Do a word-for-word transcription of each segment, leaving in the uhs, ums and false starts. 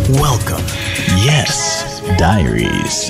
Welcome. Yes, Diaries.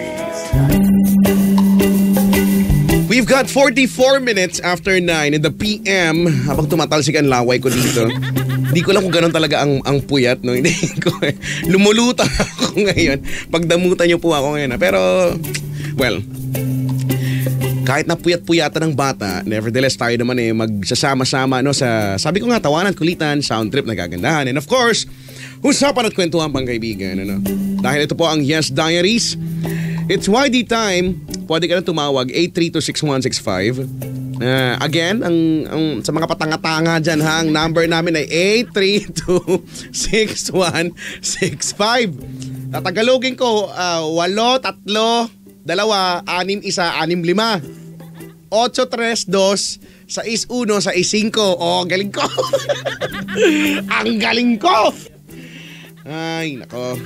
We've got forty-four minutes after nine in the P M. Habang tumatalsik ang laway ko dito. Hindi ko lang kung gano'n talaga ang, ang puyat, no? Hindi ko eh. Lumulutang ako ngayon. Pagdamutan niyo po ako ngayon. Ha? Pero, well, kahit na puyat-puyatan ng bata, nevertheless tayo naman eh magsasama-sama no, sa, sabi ko nga, tawanan, kulitan, sound trip, nagagandahan. And of course, usapan at kwentuhan pang kaibigan. Ano? Dahil ito po ang Yes Diaries. It's Y D time. Pwede ka na tumawag eight three two six one six five. Uh, again, ang, ang sa mga patanga-tanga dyan ha, ang number namin ay eight three two six one six five. Tatagalogin ko, uh, walo, tatlo, dalawa, anim, isa, anim, lima. Ocho, tres, dos, sais, uno, sais, cinco. Oh, galing ko. Ang galing ko. Ay, nako.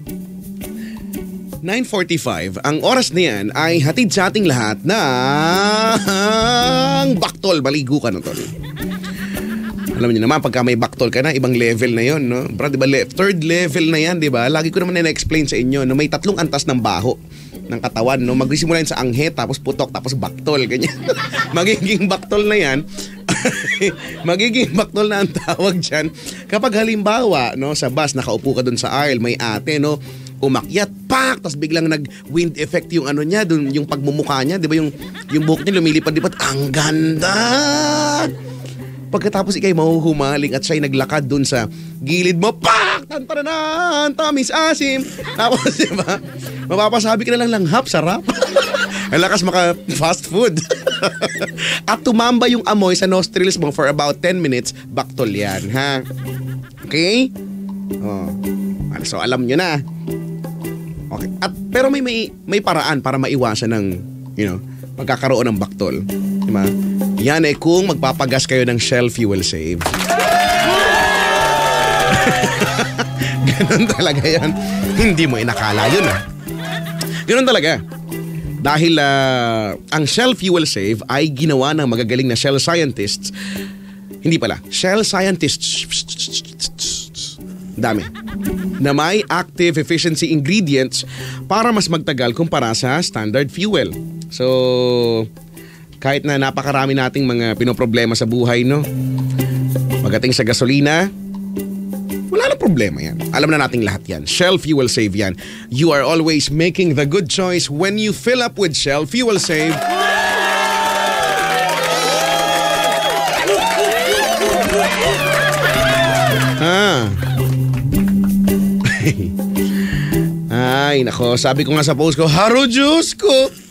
nine forty-five, ang oras na yan ay hatid sa ating lahat ng baktol. Baligo ka na tol. Alam niyo naman, pagka may baktol ka na, ibang level na yon, no? Bro, diba, le- third level na yan, diba? Lagi ko naman na-explain sa inyo, no? May tatlong antas ng baho ng katawan, no? Magsisimula yan sa anghet, tapos putok, tapos baktol, ganyan. Magiging baktol na yan. Magiging baktol na ang tawag dyan. Kapag halimbawa, no, sa bus, nakaupo ka dun sa aisle, may ate, no? Umakyat, pak, tapos biglang nag-wind effect yung ano niya, dun, yung pagmumukha niya, di ba yung, yung buhok niya lumilipad-lipad, ang ganda! Pagkatapos ikay mahuhumaling at siya'y naglakad dun sa gilid mo, pak! Tantaranan! Tamis asim! Tapos, di ba, mapapasabi ka na lang langhap, sarap. Ang lakas maka fast food. At tumamba yung amoy sa nostrils mo for about ten minutes, baktol yan, ha? Okay? Oh. So, alam nyo na. Okay. At pero may may may paraan para maiwasan ng, you know, pagkakaroon ng baktol. Di ba? Yan eh kung magpapagas kayo ng Shell Fuel Save. Ganun talaga yan. Hindi mo inakala yun ah. Ganun talaga. Dahil uh, ang Shell Fuel Save ay ginawa ng magagaling na Shell scientists. Hindi pala. Shell scientists. Dami. Na may active efficiency ingredients para mas magtagal kumpara sa standard fuel. So, kahit na napakarami nating mga pinoproblema sa buhay, no? Pagdating sa gasolina, wala na problema yan. Alam na nating lahat yan. Shell Fuel Save yan. You are always making the good choice when you fill up with Shell Fuel Save. Ah. Ay, nako. Sabi ko nga sa post ko, haro Diyos ko.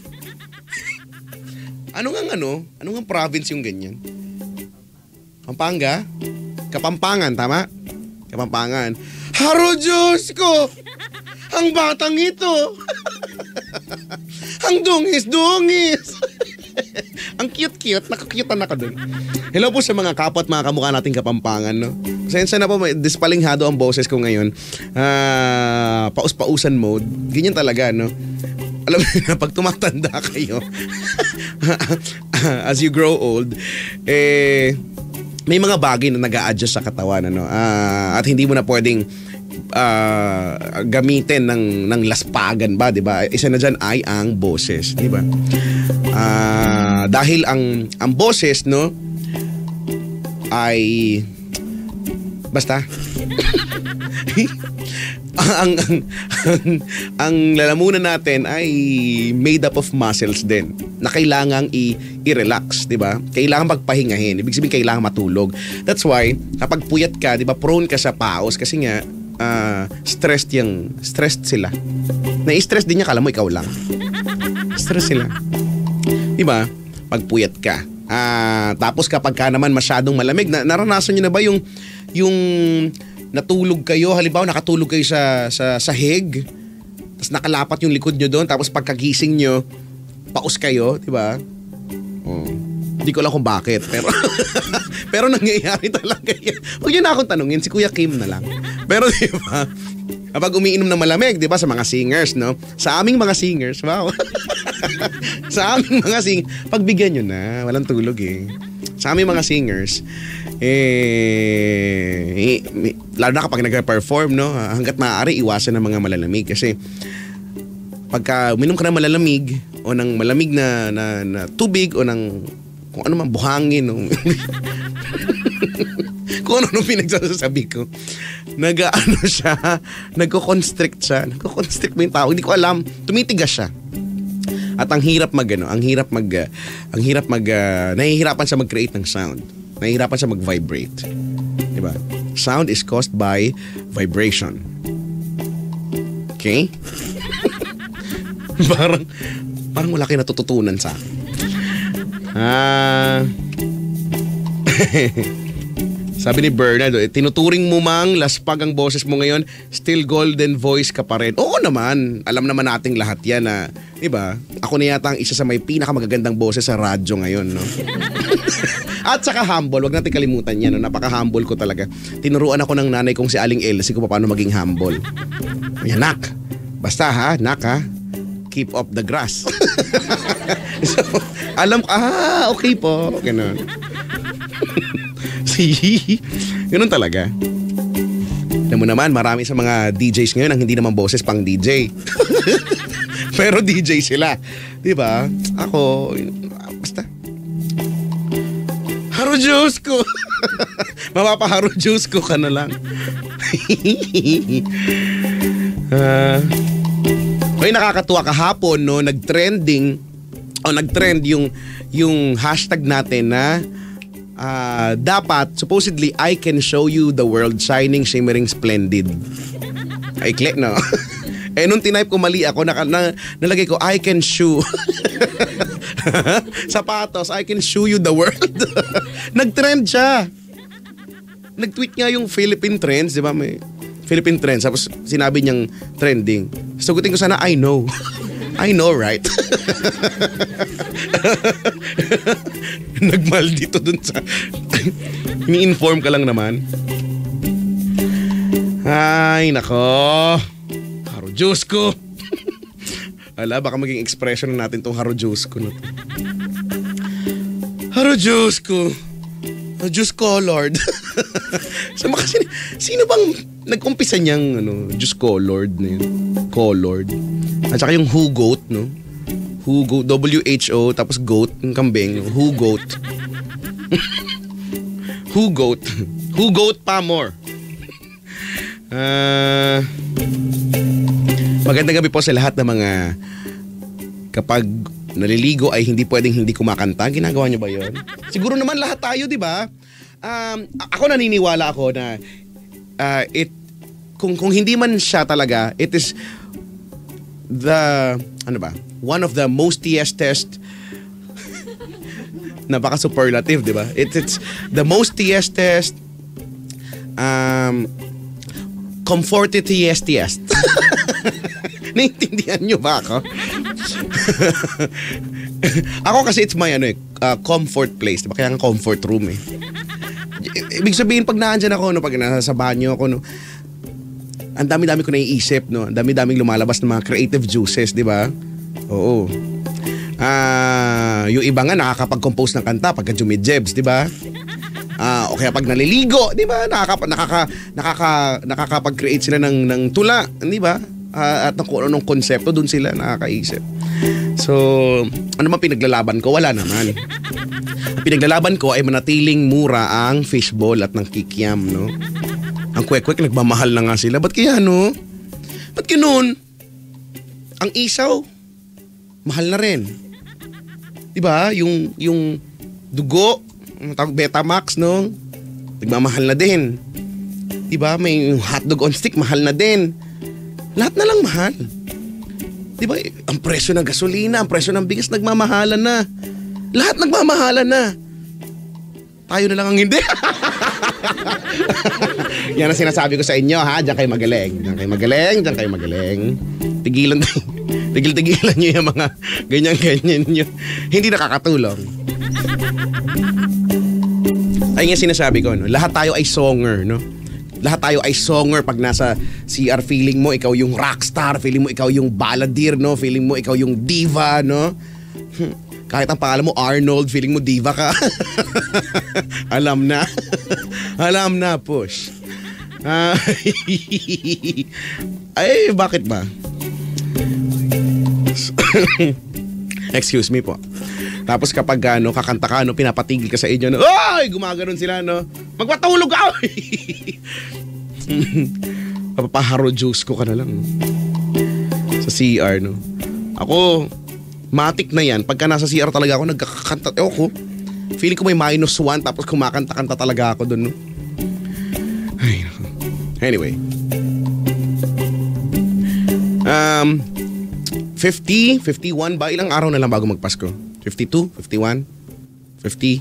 Ano nga ano? Ano nga province yung ganyan? Pampanga? Kapampangan, tama? Kapampangan. Haro Diyos ko! Ang batang ito! Ang dungis-dungis! Ang cute-cute. Nakakutan ako dun. Hello po sa mga kapwa at mga kamukha nating Kapampangan, no? Pasensya na po, dispalinghado ang boses ko ngayon. Uh, paus-pausan mode. Ganyan talaga, no? Alam mo na, pag tumatanda kayo, as you grow old, eh, may mga bagay na nag-a-adjust sa katawan, ano? Uh, at hindi mo na pwedeng uh, gamitin ng, ng laspagan ba, di ba? Isa na dyan ay ang boses, di ba? Uh, dahil ang, ang boses, no, ay basta ang, ang, ang, ang lalamunan natin ay made up of muscles din na kailangang i- i-relax, di ba? Kailangan pagpahingahin. Ibig sabihin kailangan matulog. That's why kapag puyat ka, di ba, prone ka sa paos kasi nga uh, stressed yung stressed sila. Na-stress din niya, kala mo ikaw lang. Stress sila. Di ba? Pag puyat ka. Ah, tapos kapag ka naman masyadong malamig, na, naranasan niyo na ba yung yung natulog kayo, halimbawa nakatulog kayo sa sa sahig, tapos nakalapat yung likod nyo doon, tapos pagkagising nyo, paus kayo, di ba? Oh. Hindi ko alam kung bakit, pero pero nangyayari talaga yan. Huwag yun na akong tanungin, si Kuya Kim na lang. Pero di ba, kapag umiinom ng malamig, di ba, sa mga singers, no? Sa aming mga singers, wow. Sa aming mga singers, pagbigyan nyo na, walang tulog eh. Sa aming mga singers, eh, eh, lalo na kapag nag-perform, no? Hanggat maaari, iwasan ng mga malalamig. Kasi pagka uminom ka ng malalamig o ng malamig na, na, na tubig o ng kung ano man, buhangin, no? Kung ano-ano pinagsasabi ko. Nag-ano siya, nagko-constrict siya. Nagko-constrict mo yung tao. Hindi ko alam. Tumitigas siya. At ang hirap mag, ano, ang hirap mag, uh, ang hirap mag, uh, nahihirapan siya mag-create ng sound. Nahihirapan siya mag-vibrate. Diba? Sound is caused by vibration. Okay? parang, parang wala kayo natututunan sa akin. Ah... Sabi ni Bernard, eh, tinuturing mo mang laspag ang boses mo ngayon, still golden voice ka pa rin. Oo naman, alam naman nating lahat yan na, diba? Ako na yata ang isa sa may pinakamagagandang boses sa radyo ngayon, no? At saka humble, wag natin kalimutan yan, no? Napaka-humble ko talaga. Tinuruan ako ng nanay kong si Aling Elsie kung paano maging humble. Yan, nak. Basta ha, nak ha. Keep up the grass. So, alam ko, ah, okay po. Ganun. Ganun talaga. Alam mo naman, marami sa mga D Js ngayon ang hindi naman boses pang D J. Pero D J sila. Diba? Ako, basta. Haro Diyos ko. Mapapaharo Diyos ko ka na lang. uh, Ay, nakakatuwa kahapon, no? Nag-trending o nag-trend yung, yung hashtag natin na Uh, dapat, supposedly, I can show you the world shining, shimmering, splendid. Ay, click, no? Eh, nung tinype ko mali ako, naka, na, nalagay ko, I can show. Sapatos, I can show you the world. Nag-trend siya. Nag-tweet nga yung Philippine Trends, di ba? May Philippine Trends. Tapos sinabi niyang trending. Sagutin ko sana, I know. I know, right? Nagmal dito dun sa... Ini-inform ka lang naman. Ay, nako. Haro Diyos ko. Ala, baka maging expression natin tong Haro Diyos ko na to. Haro Diyos ko. Haro Diyos ko, Lord. So, makasino, sino bang nag-umpisa niyang ano, Diyos ko, Lord na yun? Ko, Lord. At saka yung who goat, no? Who goat, W H O, tapos goat, yung kambing, no? Who goat. Who goat. Who goat pa more. Uh, magandang gabi po sa lahat ng mga kapag naliligo ay hindi pwedeng hindi kumakanta. Ginagawa niyo ba yun? Siguro naman lahat tayo, di ba? Um, ako naniniwala ako na uh, it, kung, kung hindi man siya talaga, it is the, ano ba, one of the most tiestest, napaka-superlative, di ba? It, it's the most tiestest, um, comfortetiest. Naintindihan nyo ba ako? Ako kasi it's my, ano eh, uh, comfort place, di ba? Kaya ang comfort room eh. Ibig sabihin, pag naandyan ako, no, pag nasa banyo ako, no, ang dami-dami ko naiisip, no? Ang dami-daming lumalabas ng mga creative juices, di ba? Oo. Ah, uh, yung iba nga nakakapag-compose ng kanta pagka jumidjebs, di ba? Ah, uh, o kaya pag naliligo, di ba? Nakaka nakaka nakaka nakakapag-create sila ng ng tula, di ba? Uh, at kung anong konsepto doon sila nakakaisip. So, ano man pinaglalaban ko? Wala naman. Ang pinaglalaban ko ay manatiling mura ang fishball at ng kikiam, no? Ang kwek-kwek, nagmamahal na nga sila. Ba't kaya, no? Ba't ganoon? Ang isaw, mahal na rin. Diba? Yung, yung dugo, ang tawag Betamax, no? Nagmamahal na din. Diba? May hotdog on stick, mahal na din. Lahat na lang mahal. Diba? Ang presyo ng gasolina, ang presyo ng bigas, nagmamahalan na. Lahat nagmamahalan na. Tayo na lang ang hindi. Yan ang sinasabi ko sa inyo, ha? Diyan kayo magaling. Diyan kayo magaling, diyan kayo magaling. Tigilan, tigil-tigilan nyo yung mga ganyan-ganyan nyo. Hindi nakakatulong. Ay nga sinasabi ko, no? Lahat tayo ay songer, no? Lahat tayo ay songer pag nasa C R. Feeling mo, ikaw yung rockstar. Feeling mo, ikaw yung balladeer, no? Feeling mo, ikaw yung diva, no? Kahit ang pangalan mo Arnold, feeling mo diva ka. Alam na. Alam na, push. Uh, ay, bakit ba? Excuse me po. Tapos kapag ano, kakanta ka, no, pinapatigil ka sa inyo, no, ay, gumaganon sila, no, magpatulog ka! Papaharo juice ko ka na lang, no? Sa C R, no. Ako, matik na yan. Pagka nasa C R talaga ako, nagkakanta, eh ako, feeling ko may minus one, tapos kumakanta-kanta talaga ako dun, no. Ay, no. Anyway. Um, fifty, fifty-one ba? Ilang araw na lang bago magpasko? fifty-two, fifty-one, fifty?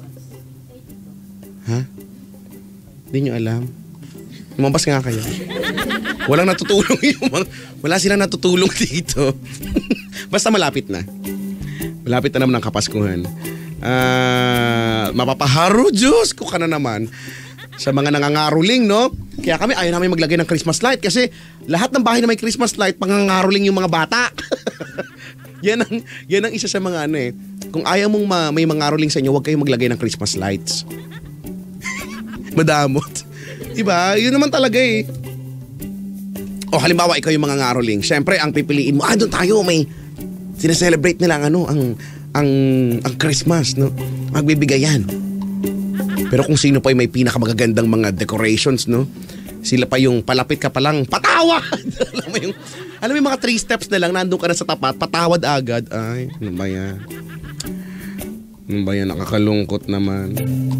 Ha? Hindi nyo alam. Lumabas nga kayo. Walang natutulong yung mga, wala silang natutulong dito. Basta malapit na. Malapit na naman ang Kapaskuhan. Uh, mapapaharo, Diyos ko ka na naman. Sa mga nangangaroling, no? Kaya kami ayaw namin maglagay ng Christmas light kasi lahat ng bahay na may Christmas light, pangangaroling yung mga bata. Yan ang, yan ang isa sa mga ano eh. Kung ayaw mong ma, may mangaroling sa inyo, huwag kayong maglagay ng Christmas lights. Madamot. Diba? Yun naman talaga eh. O halimbawa, ikaw yung mga ngaroling. Siyempre, ang pipiliin mo, ah, doon tayo, may sineselebrate nila ang ano, ang, ang, ang Christmas, no? Magbibigayan. Pero kung sino pa yung may pinakamagagandang mga decorations, no? Sila pa yung palapit ka palang, patawad! Alam mo yung, alam mo yung mga three steps na lang, nandun ka na sa tapat, patawad agad. Ay, ano ba yan? Ano ba yan? Nakakalungkot naman.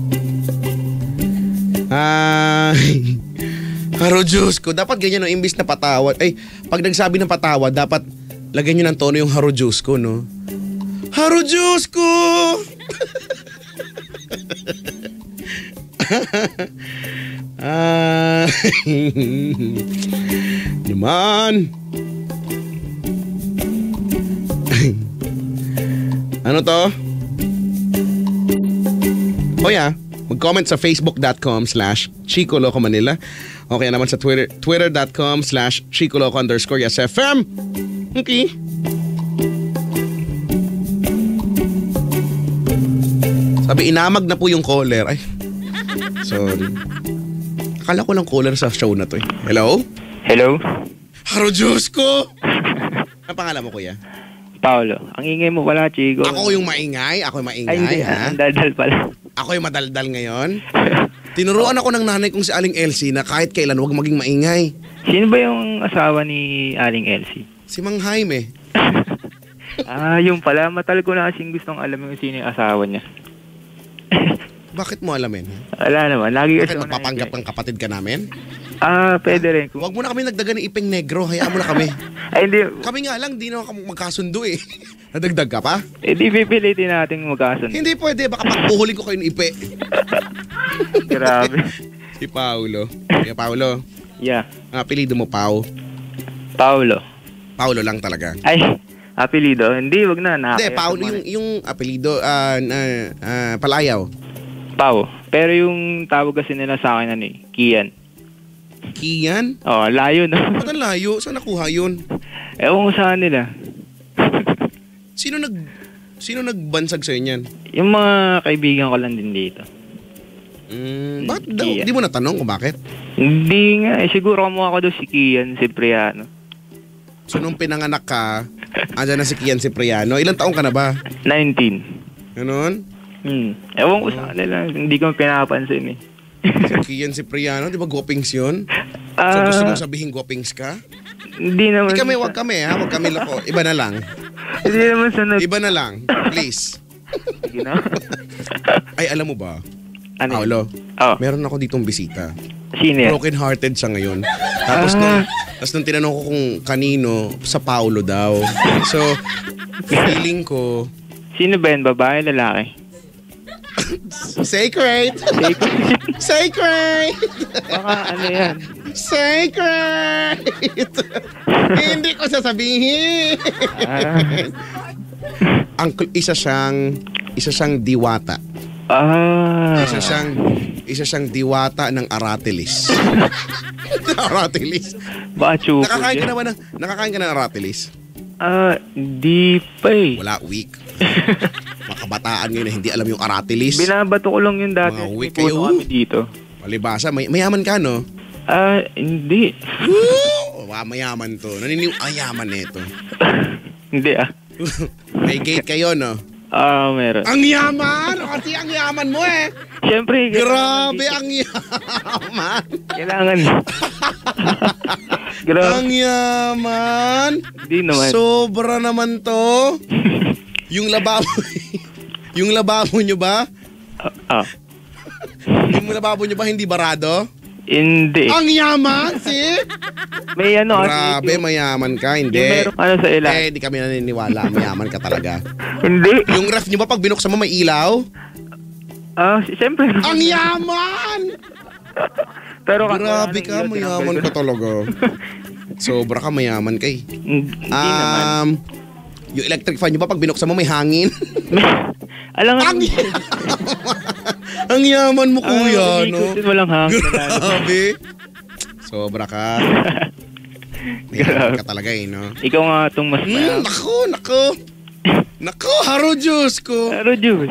Ay, haro Diyos ko. Dapat ganyan, no? Imbis na patawad. Ay, pag nagsabi ng patawad, dapat lagyan nyo ng tono yung haro Diyos ko, no? Haro Diyos ko! Ah, naman. Ano to? Oh yeah, mag-comment sa facebook.com slash Chico Loco Manila. Okay naman sa Twitter, twitter.com slash Chico Loco underscore yes F M. Okay. Sabi, inamag na po yung caller. Ay, sorry. Akala ko lang caller sa show na to eh. Hello? Hello? Haro Diyos ko! Ano pangalan mo, kuya? Paolo. Ang ingay mo pala, Chico. Ako yung maingay? Ako yung maingay, Ay, hindi. ha? Ang daldal pala. Ako yung madaldal ngayon? Tinuruan ako ng nanay kong si Aling Elsie na kahit kailan huwag maging maingay. Sino ba yung asawa ni Aling Elsie? Si Mang Jaime. Ah, yung pala. Matal ko na kasing gustong alam yung sino yung asawa niya. Bakit mo alamin? Ha? Wala naman. Lagi kasi Bakit magpapanggap ng kapatid ka namin? Ah, pwede rin. Kung... Huwag mo na kami nagdagan ng ipeng negro. Hayaan mo na kami. Ay, hindi. Kami nga lang, di na magkasundo eh. Nadagdag ka pa? Eh, di pipilitin natin magkasundo. Hindi pwede. Baka pagbuhulin ko kayo ng ipe. Grabe. Si Paulo. Yeah, Paulo. Yeah. Ang apelido mo, Pau. Paulo. Paulo lang talaga. Ay, apelido? Hindi, wag na. Hindi, Paulo yung, yung apelido, uh, uh, uh, Palayaw. Pau. Pero yung tawag kasi nila sa akin, ano eh, Kian. Kian? Oh, layo na. Ba't ang layo? Saan nakuha yun? Ewan ko saan nila. Sino nag... Sino nagbansag sa'yo niyan? Yung mga kaibigan ko lang din dito. Mm, bakit daw? Hindi mo natanong kung bakit? Hindi nga eh. Siguro kamukha ko daw si Kian Cipriano. So nung pinanganak ka, andyan na si Kian Cipriano. Ilang taong ka na ba? nineteen. Ganon? Hmm. Ewan ko sa kanila. Hindi ko pinapansin eh. Si Kian Cipriano, di ba guwapings yun? So Ah, gusto mong sabihin guwapings ka? Hindi naman. Hindi kami, wag kami ha. Wag kami loko. Iba na lang. Hindi naman sa nag... Iba na lang. Please. Sige na. Ay, alam mo ba? Ano? Paolo, Oh, meron ako ditong bisita. sino yan? Broken hearted siya ngayon. Tapos nung, tapos nung tinanong ko kung kanino, sa Paulo daw. So, feeling ko, Sino ba yan? Babae, lalaki? sacred! Sacred! Baka ano yan? Sacred! Hindi ko sasabihin. Ah. Ang isa siyang isa siyang diwata. Ah. Isa siyang isa siyang diwata ng Aratilis. Aratilis. Baka chuko Nakakain ka yan. na ba ng nakakain ka na ng Aratilis? Ah, di pa eh. Wala, weak. Mga kabataan ngayon na hindi alam yung Aratilis. Binabato ko lang yung dati. Mga May weak puno kayo. kami dito. Palibasa, may, mayaman ka, no? Ah, hindi. Woo! Wow, mayaman to. Naniniw, ay, yaman nito. Hindi ah. May gate kayo, no? Ah, meron. Ang yaman! Kasi ang yaman mo eh. Siyempre. Grabe, dito. ang yaman. Kailangan. Grabe. Ang yaman. Hindi naman. Sobra naman to. Yung lababo, yung lababo nyo ba? Ah, ah. Yung lababo nyo ba hindi barado? Hindi. Ang yaman, si? May ano kasi. Grabe, yung- mayaman ka, hindi. Yung meron ano sa ilan. Eh, di kami naniniwala, mayaman ka talaga. Hindi. Yung ref nyo ba pag binuksan mo may ilaw? Ah, si- siyempre. Ang yaman! Pero Grabe ano, ka, yun, mayaman tinanggal ka talaga. Sobra ka, mayaman ka eh. Hindi naman. Um, yung electric fan nyo ba pag binuksan mo may hangin? Alam nga. Ang Ang yaman mo, kuya, no? Umikutin mo lang hangin. Grabe. Sobra ka. Mayaman ka talaga eh, no? Ikaw nga itong mas Hmm, mayaman. nako, nako. Nako, haro Diyos ko. Pero Diyos.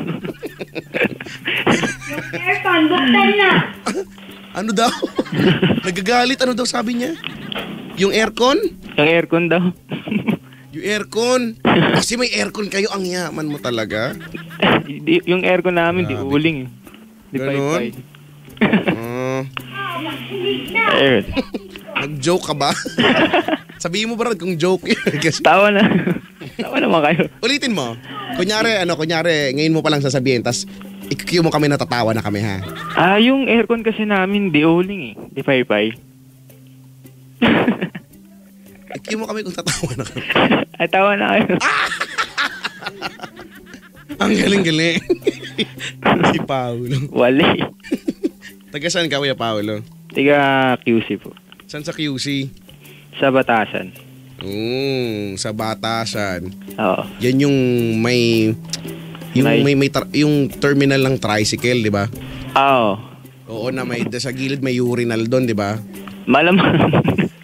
Aircon, buksan na. Ano daw? Nagagalit, ano daw sabi niya? Yung aircon? Yung aircon daw. Yung aircon. Kasi may aircon kayo, ang yaman mo talaga. Di- yung aircon namin, di Grabe. uling eh. Di Ganon? pay-pay. Ah, Ayun. nag-joke ka ba? Sabihin mo ba kung joke yun? Kasi, Tawa na. Tawa naman kayo. ulitin mo. Kunyari, ano, kunyari, ngayon mo pa lang sasabihin, tas i-cue mo kami, natatawa na kami, ha? Ah, yung aircon kasi namin, di uling eh. Di pay-pay. I-cue mo kami kung tatawa na kami. Ay, tawa na kayo. Ang galing-galing. Si Paolo. Wali. Taga saan ka, Kuya Paolo? Tiga Q C po. Saan sa Q C? Sa Batasan. Mm, sa Batasan. Oo. Yan yung may yung May- may, may tra- yung terminal ng tricycle, 'di ba? Oo. Oo na may sa gilid may urinal doon, 'di ba? Malamang.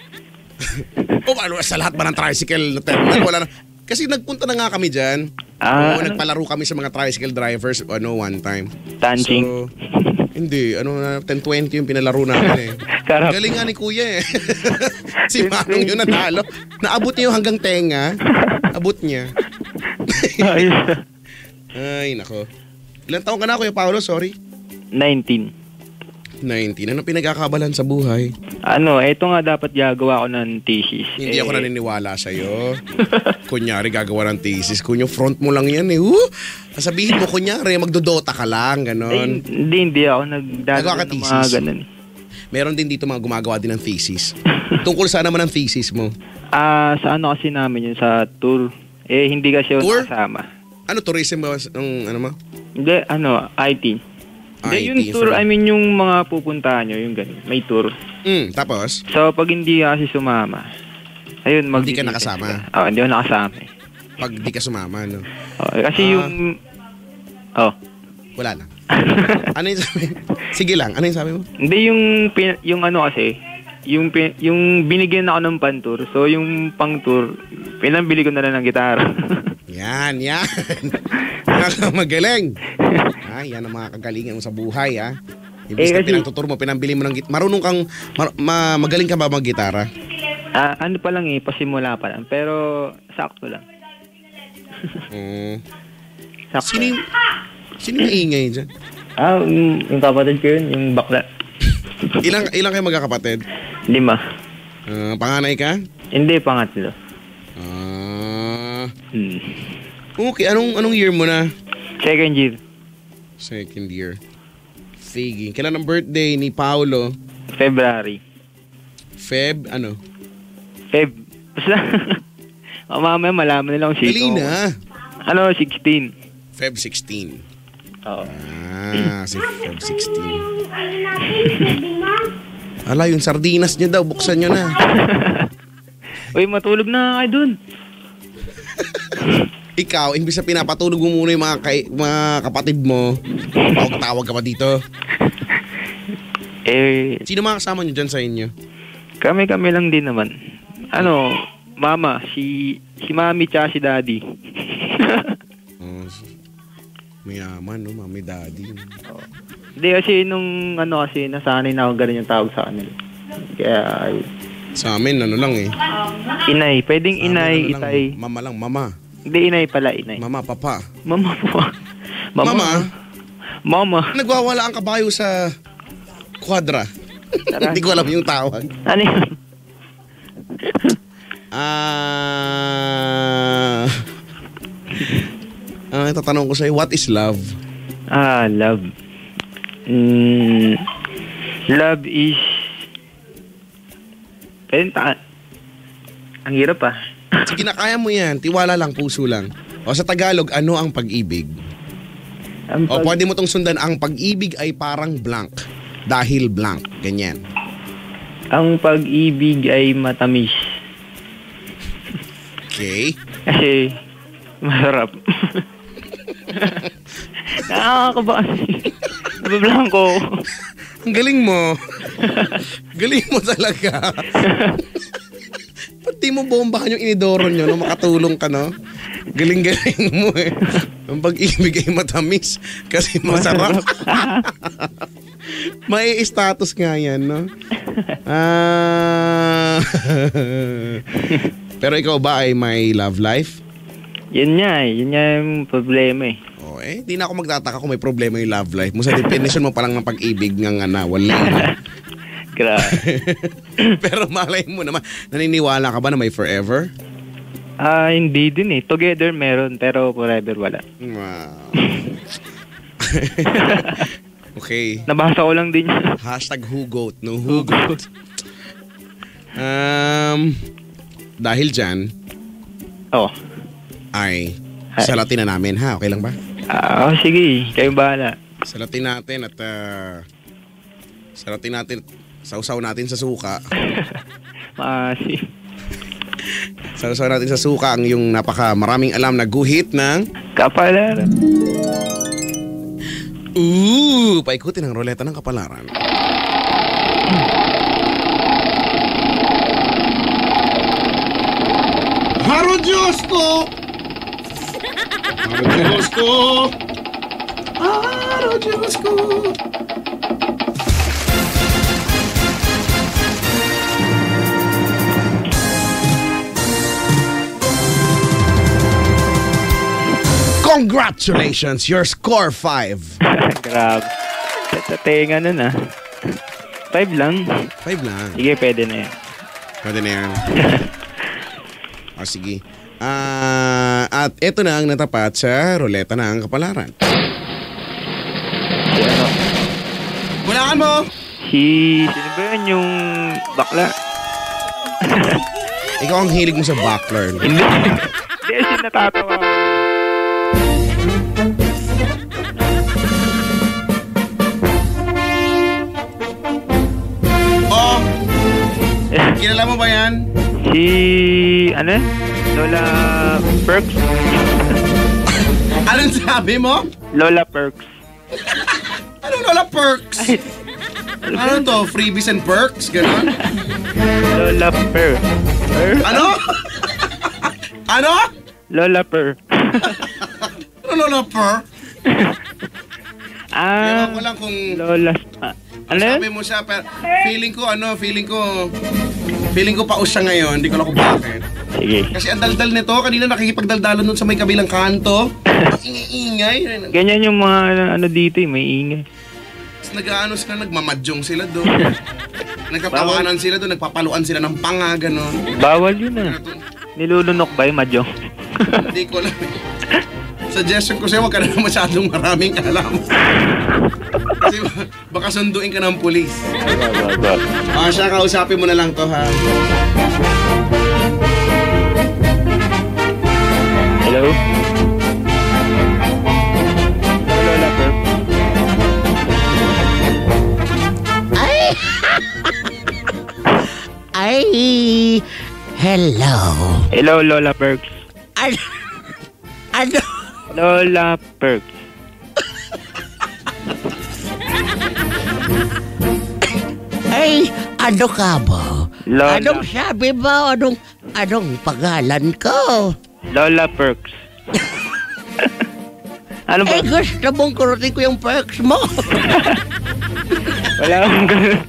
O ano sa lahat ba ng tricycle na terminal wala na. Kasi nagpunta na nga kami diyan. Ah, Oo, ano? nagpalaro kami sa mga tricycle drivers ano one time. Tanching. So, hindi, ano na ten twenty yung pinalaro namin eh. Karap. Galing nga ni Kuya eh. Si Manong yung natalo. Naabot niya yung hanggang tenga. Abot niya. Ayos. Ay, nako. Ilang taon ka na, Kuya Paolo? Sorry. nineteen. nineteen. Ano pinagkakabalan sa buhay? Ano, eto nga dapat gagawa ko ng thesis. Hindi Eh, ako naniniwala sa'yo. Kunyari, gagawa ng thesis. Kunyo, front mo lang yan eh. Uh, sabihin mo, kunyari, magdodota ka lang, Ay, ganon. hindi, hindi ako Nagawa nagdadala ka ng mga thesis? ganun. Meron din dito mga gumagawa din ng thesis. Tungkol saan naman ang thesis mo? Ah, sa ano kasi namin yun, sa tour. Eh, hindi kasi ako Tour? nakasama. Ano, tourism ba? Ang, ano mo? Hindi, ano, I T. Hindi, I T, yung tour, for- I mean, yung mga pupuntahan nyo, yung ganun. May tour. Mm, tapos? So, pag hindi ka kasi sumama, ayun, mag Hindi ka nakasama? Oo, oh, hindi ako nakasama eh. Pag di ka sumama, no? Oh, kasi Ah. yung... Oh. Wala lang. Ano yung sabi? Sige lang, ano yung sabi mo? Hindi, yung, pin- yung ano kasi, yung, pin- yung binigyan ako ng pan-tour. So, yung pang-tour, pinambili ko na lang ng gitara. Yan, yan. Magaling. Ah, yan ang mga kagalingan mo sa buhay, ha? Ibig Eh, na kasi- pinagtuturo mo, pinambili mo ng git. Marunong kang, mar- ma- magaling ka ba mag-gitara? Ah, ano pa lang eh, pasimula pa lang. Pero, sakto lang. Mm. Sakto. Sino yung, sino yung ingay dyan? Ah, yung, yung kapatid ko yun, yung bakla. Ilang, ilang kayo magkakapatid? Lima. Ah, panganay ka? Hindi, pangatlo. Ah, Hmm. okay, anong, anong year mo na? Second year. Second year. Sige. Kailan ang birthday ni Paolo? February. Feb, ano? Feb. Basta, mamaya malaman nila kung Dali sino. na. Ano, sixteen. Feb sixteen. Oo. Ah, si Feb sixteen. Ano natin, pwede mo? Ala, yung sardinas niya daw, buksan nyo na. Uy, matulog na kayo dun. Ikaw, imbis na pinapatulog mo muna yung mga, kay, mga kapatid mo, tawag-tawag ka pa dito. Eh, Sino mga kasama nyo dyan sa inyo? kami-kami lang din naman. Ano, Mama, si si mami tsaka si daddy. Oh, mayaman, no? Mami, daddy. Hindi kasi nung ano kasi nasanay na ako ganun yung tawag sa kanila. Kaya ay, Sa amin, ano lang eh. inay, pwedeng Sa amin, inay, ano lang, itay. Mama lang, mama. Hindi inay pala, inay. Mama, papa. Mama po. Mama? Mama. Nagwawala ang kabayo sa kwadra. Hindi ko alam yung tawag. Ano yun? Ah... Ah, ito tanong ko sa'yo, what is love? Ah, love. Mm, love is... Pwede ta... Ang hirap ah. Sige na, kaya mo yan. Tiwala lang, puso lang. O sa Tagalog, ano ang pag-ibig? Ang O pag- pwede mo tong sundan, ang pag-ibig ay parang blank. Dahil blank. Ganyan. ang pag-ibig ay matamis. Okay. Kasi masarap. Nakakaba kasi. Nabablanko. Ang galing mo. Galing mo talaga. Pati mo bombahan yung inidoro nyo no? Makatulong ka, no? Galing-galing mo eh. Ang pag-ibig ay matamis kasi masarap. May status nga yan, no? Ah. Pero ikaw ba ay may love life? Yun nga eh. Yun nga yung problema eh. O eh, di na ako magtataka kung may problema yung love life mo. Sa definition mo pa lang ng pag-ibig nga nga na, wala. Grabe. Pero malay mo naman, naniniwala ka ba na may forever? Ah, hindi din eh. Together meron, pero forever wala. Wow. Okay. Nabasa ko lang din yun. Hashtag hugot, no hugot. Um, dahil dyan, Oh. ay Ay. salatin na namin ha. Okay lang ba? Ah, oh, sige. Kayo bahala. Salatin natin at uh, salatin natin, sausaw natin sa suka. Maasi. Sausaw natin sa suka ang yung napaka maraming alam na guhit ng Kapalaran. Ooh, paikutin ang roleta ng kapalaran. Haro Diyos ko! Haro Diyos ko! Haro Diyos ko! Congratulations! Your score five. Grabe. Tatatenga nun ah. Five lang. Five lang. Sige, pwede na yan. Pwede na yan. O sige. Ah, at ito na ang natapat sa roleta ng kapalaran. Ano? Kulangan mo! Si... Sino ba yun yung bakla? Ikaw ang hilig mo sa backlearn. Hindi. Hindi kasi natatawa ako. Oh! Kilala mo ba yan? Si... Ano? Lola Perks? Anong sabi mo? Lola Perks. Anong Lola Perks? Ano to? Freebies and perks? Ganon? Lola Per. Per? Ano? Ano? Lola Per. Ano Lola Per? Ah, Ewan ko lang kung... Lola... Ah, ano yun? Sabi mo siya, pero feeling ko ano, feeling ko... Feeling ko paus siya ngayon, hindi ko alam kung bakit. Sige. Kasi ang daldal nito, kanina nakikipagdaldalan dun sa may kabilang kanto. Ang ingay-ingay. Ganyan yung mga ano dito eh, may ingay. Tapos nag-ano sila, nagmamadyong sila doon. Nagkatawanan sila doon, nagpapaluan sila ng panga, gano'n. Bawal yun ah. Nilulunok ba yung madyong? Hindi ko alam. Suggestion ko sa'yo, huwag ka na masyadong maraming alam. Kasi baka sunduin ka ng pulis. Ah, siya, kausapin mo na lang to, ha? Hello? Lola Per. Ay, hello. Hello, Lola Perks. Ano? Ano? Lola Perks. Ay, ano ka ba? Lola. Anong sabi mo? Anong, anong pangalan ko? Lola Perks. Ano ba? Eh, gusto mong kurutin ko yung perks mo. Wala akong ganun.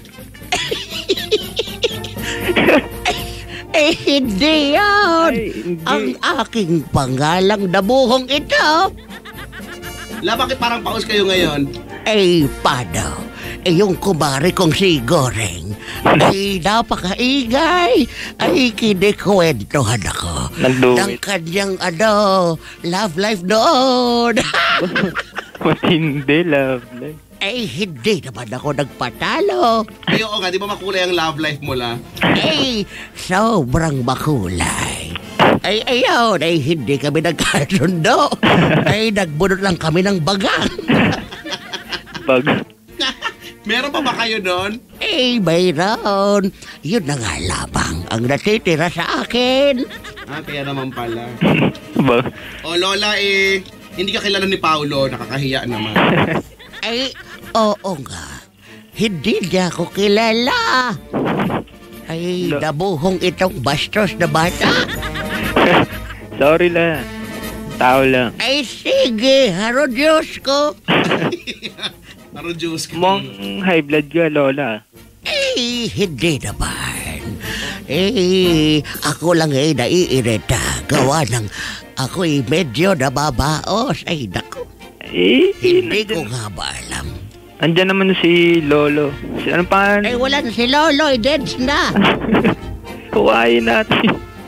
Eh, hindi yan. Ay, hindi. Ang aking pangalang dabuhong ito. La, bakit parang paus kayo ngayon? Eh, paano? Eh, yung kumari kong si Goreng. Ay, napakaingay. Ay, kinikwentuhan ako. Nag-do ng it. kanyang, ano, love life noon. Matindi, lovely. Eh, hindi naman ako nagpatalo. Ay, oo nga, di ba makulay ang love life mo, La? Eh, sobrang makulay. Ay, ayaw, ay hindi kami nagkasundo. Ay, nagbunot lang kami ng bagang. Pag... Meron pa ba kayo doon? Eh, mayroon. Yun na nga labang ang natitira sa akin. Ah, kaya naman pala. Ba? O, Lola, eh, hindi ka kilala ni Paolo. Nakakahiya naman. Ay, oo nga. Hindi niya ako kilala. Ay, Lo- nabuhong itong bastos na bata. Sorry lang. Tao lang. Ay, sige, haro Diyos ko. Taro Diyos ka. Mong high blood ka, Lola. Eh, hindi naman. Eh, ako lang eh naiirita. Gawa ng ako'y medyo nababaos. Ay, naku. Eh, Hindi ko nandyan, nga ba alam. andyan naman si Lolo. Si anong pangalan? Ay, wala na si Lolo. I-deads na. Huwain natin.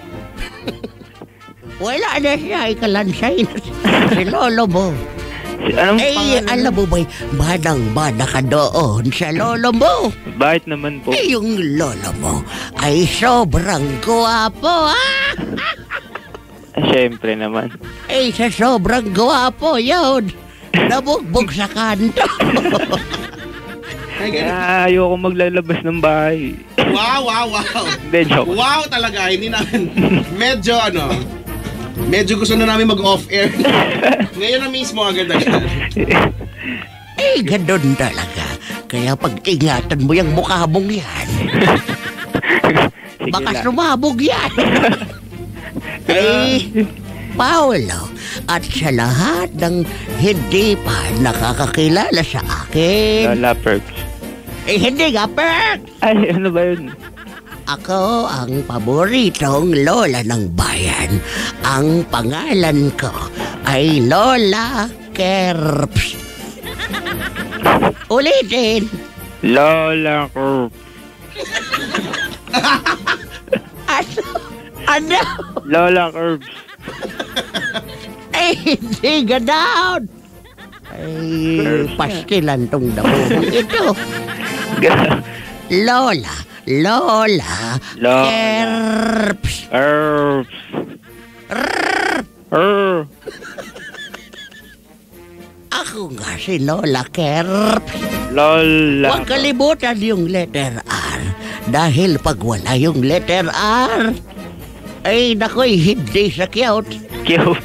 Wala na siya. Ikalansay na si- si Lolo mo. Si anong Ay, pangalan? alam mo ba'y manang-mana ka doon sa Lolo mo? Bakit naman po? Eh, yung Lolo mo ay sobrang guwapo, ha? Ah, Siyempre naman. Eh, sa sobrang guwapo, yun. Nabugbog sa kanto. Ay, ganun. Kaya ayoko maglalabas ng bahay. Wow, wow, wow. Hindi, joke. Wow talaga, hindi namin. Medyo ano, medyo gusto na namin mag-off-air. Ngayon na mismo agad-agad. Eh, ganun talaga. Kaya pag-ingatan mo yung mukha mong yan. Sige Baka lang. sumabog yan. Eh, Paolo, at sa lahat ng hindi pa nakakakilala sa akin, Lola Perks. eh, hindi nga, Perk! Ay, ano ba yun? Ako ang paboritong lola ng bayan. Ang pangalan ko ay Lola Kerps. Ulitin. Lola Perks. Ano? Ano? Lola Perks. Eh, hindi ganoon. Ay, pastilan tong damuhong ito. Lola, Lola, Lola. Kerps. Perks. Er. Ako nga si Lola Kerps. Lola. Huwag kalimutan yung letter R. Dahil pag wala yung letter R, ay nako'y hindi sa cute. Cute.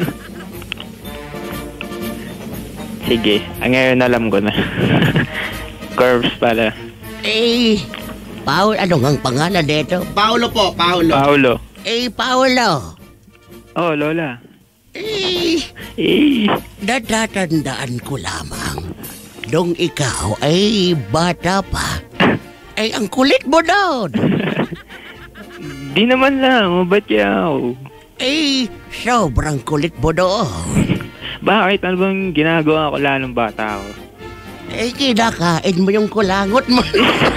Sige, ang ngayon alam ko na. Curves pala. Eh, Paul, ano ang pangalan nito? Paolo po, Paolo. Paulo. Eh, Paolo. Oh, Lola. Eh, Eh. natatandaan ko lamang. Nung ikaw ay bata pa. Ay, ang kulit mo doon. Di naman lang, mabait yaw. Eh, sobrang kulit mo doon. Bakit? Ano bang ginagawa ko lalo ng bata ako? Eh, kinakain mo yung kulangot mo.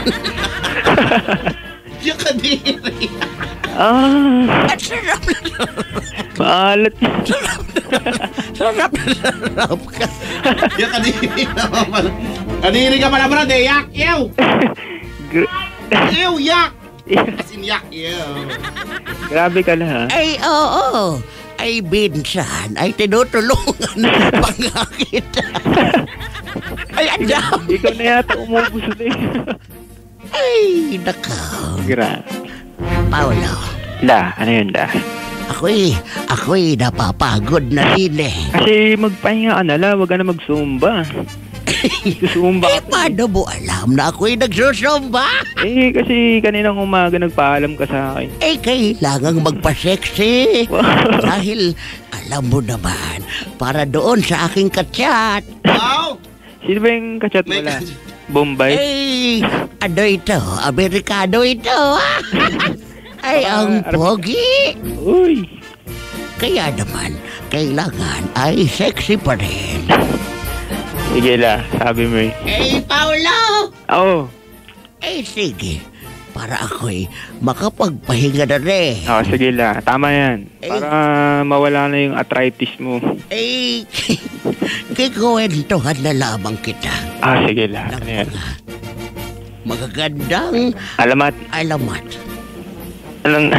Yung kadiri. Ah, At sarap na maalat. sarap na sarap ka. Yung kadiri naman pala. Kadiri ka pala, bro. De, yak, ew. Gra- Ew, yak. As in, yak, ew. Grabe ka na ha. Ay, oo. Ay, binsan. Ay, tinutulungan pa nga kita. Ay, andam. Ikaw na yata umubos na eh. Ay, nakaw. Grabe. Paolo, La, ano yun la? ako'y, ako'y napapagod na din eh. Kasi magpahinga ka na la, wag ka na magsumba. Susumba Eh, ka. paano mo alam na ako'y nagsusumba? Eh, kasi kaninang umaga nagpaalam ka sa akin. Eh, kailangang magpa-sexy. Dahil, alam mo naman, para doon sa aking kachat. Wow! Sino ba yung kachat mo May- la? Bombay? Eh, ano ito? Amerikano ito, ha? Ay, ang pogi. Uy! Kaya naman, kailangan ay sexy pa rin. Sige la, sabi mo eh. Eh, Paolo! Oo. Eh, sige. Para ako'y makapagpahinga na rin. Oh, sige la, tama yan. Para mawala na yung arthritis mo. Eh, kikwentuhan na lamang kita. Ah, sige la. Ng Ano yan? mga magagandang Alamat. alamat. Anong...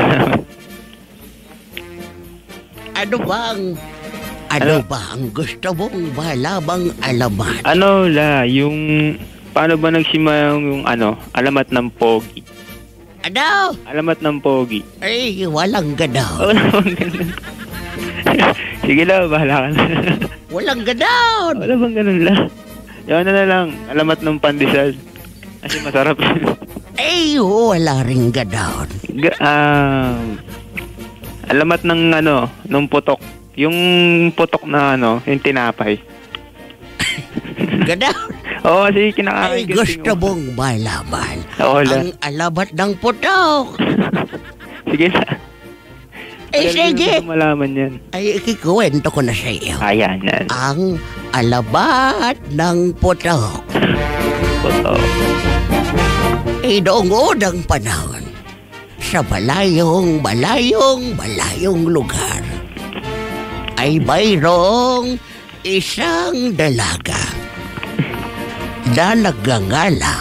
Ano bang, ano Ano? ba ang gusto mong malamang alamat? ano la, yung... Paano ba nagsimula yung, yung ano, alamat ng pogi? Ano? Alamat ng pogi. Eh, walang ganaw. Wala bang ganun? Sige la, bahala ka na. Walang ganaw. Wala bang ganun la? Yung ano na lang, alamat ng pandesal. Kasi masarap. Eh, wala rin ganaw. Ga- um, alamat ng ano, ng putok. Yung putok na ano, yung tinapay. Ganaw. Oo, kasi Ay, kinakain ko. gusto mong malaman Oo la. ang alamat ng putok. Sige la. Eh, Magaling sige. ko malaman yan. Ay, ikikwento ko na sa iyo. Ayan, yan. Ang alamat ng putok. Putok. Eh, noong unang panahon, sa malayong, malayong, malayong lugar, ay mayroong isang dalaga na nagngangalang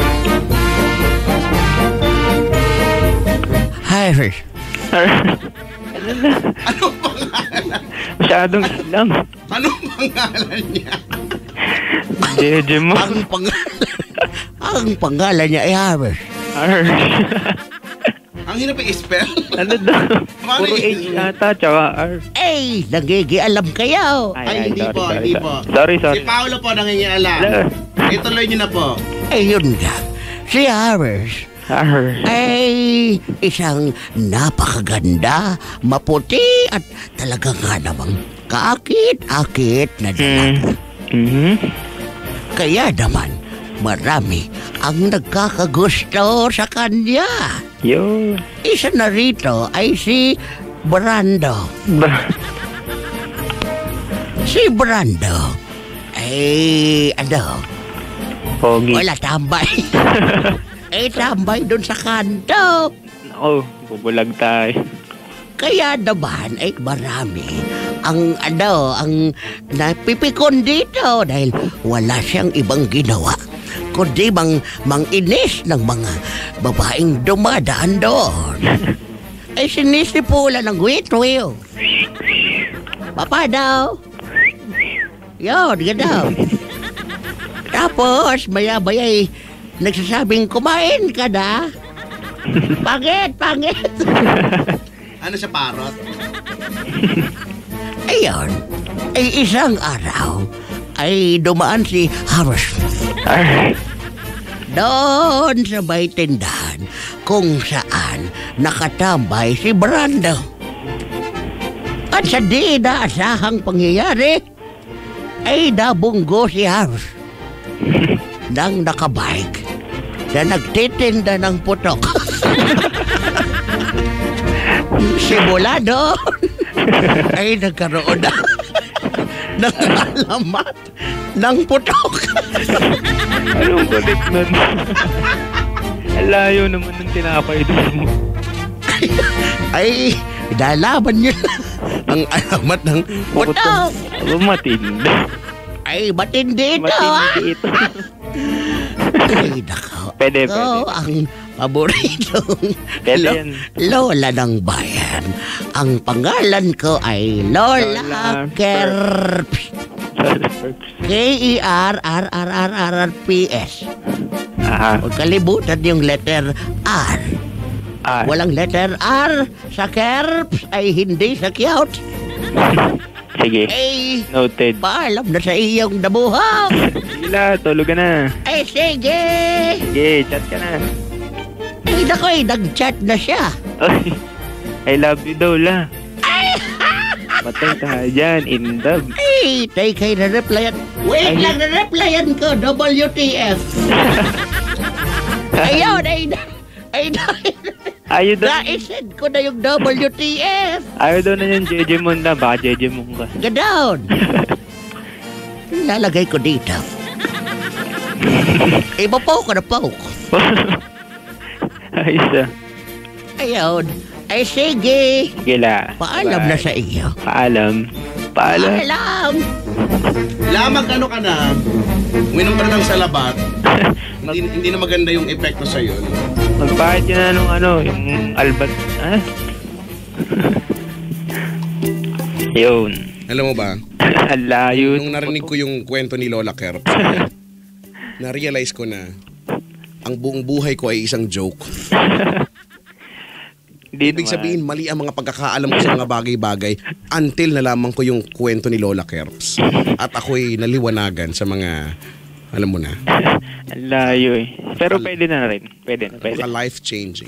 Harris. Ano na? Ano pangalan? Masyadong islam. Anong pangalan niya? Jeje mo. Ang pangalan, ang pangalan niya ay Harris. Arr. Ang hirap i-spell. Ano daw? Paano Puro yun? H yata, tsaka R. Eh, nagigialam kayo. Ay, hindi po, sorry, hindi sorry, po. Sorry, sorry. Si Paolo po nangingialam. Hello. Ituloy niyo na po. Eh, yun nga. Si Harris R. ay isang napakaganda, maputi at talaga nga namang kaakit-akit na dalaga. Mm-hmm. Kaya naman, marami ang nagkakagusto sa kanya. Yo. Isa na rito ay si Brando. Ba? Si Brando ay ano, Pogi. wala tambay. Eh, tambay dun sa kanto. Ako, bubulag tayo. Kaya naman ay marami ang ano, ang napipikon dito dahil wala siyang ibang ginawa kundi mang manginis ng mga babaeng dumadaan doon. Ay sinisipula ng witwiw. Papa daw. Yun, ganaw. Tapos maya-maya ay nagsasabing kumain ka na. Pangit, pangit. Ano siya, parot? Ayun, ay isang araw ay dumaan si Harris R. doon sa may tindahan kung saan nakatambay si Brando. At sa di inaasahang pangyayari ay nabunggo si Harris ng nakabike na nagtitinda ng putok. Simula doon ay nagkaroon na ng alamat ng putok. Anong kulit nun? Alayo naman ng tinapay doon mo. Ay, nalaman niyo na ang alamat ng putok. Aba, matindi. Ay, matindi ito, ha? Matindi ito. Ay, nako. Pwede, Ito pwede. ang paboritong Pwede lo- yan. lola ng bayan. Ang pangalan ko ay Lola, Lola Kerps. K E R R R R R R P S. Ah, Huwag kalimutan yung letter R. ah. Walang letter R sa Kerps ay hindi sa Cute. Sige. Eh, Noted. paalam na sa iyong dabuhang. Sila, tulog ka na. Ay, sige. Sige, chat ka na. Ay, naku, eh, nag-chat na siya. Oy, I love you daw la. Matay ka dyan, in love. Ay, tay kay na-replyan. Wait Ay. lang, na-replyan ko. W T F. Ayun, ay, ay, Ayaw daw, na-send ko na yung W T F. ayaw daw na yung Jejemon na. Baka Jejemon ka. Ganoon. Lalagay ko dito. Ipapaw ka na paw. Ayos ah. Ayun. Ay, sige. Sige la. Paalam na Bye. sa iyo. Paalam. Paalam. Paalam. Lamang ano ka na, uminom ka na ng salabat. hindi, hindi na maganda yung epekto sa'yo. No? Magpahit ka na nung ano, yung albat. Ah? Yun. Alam mo ba, Ang layo. nung narinig ko yung kwento ni Lola Kerp, na-realize ko na ang buong buhay ko ay isang joke. Hindi Ibig naman. sabihin, mali ang mga pagkakaalam ko sa mga bagay-bagay until nalaman ko yung kwento ni Lola Kerps. At ako'y naliwanagan sa mga, alam mo na, Ang layo eh. Pero pwede na rin. Pwede na, pwede. mga life-changing.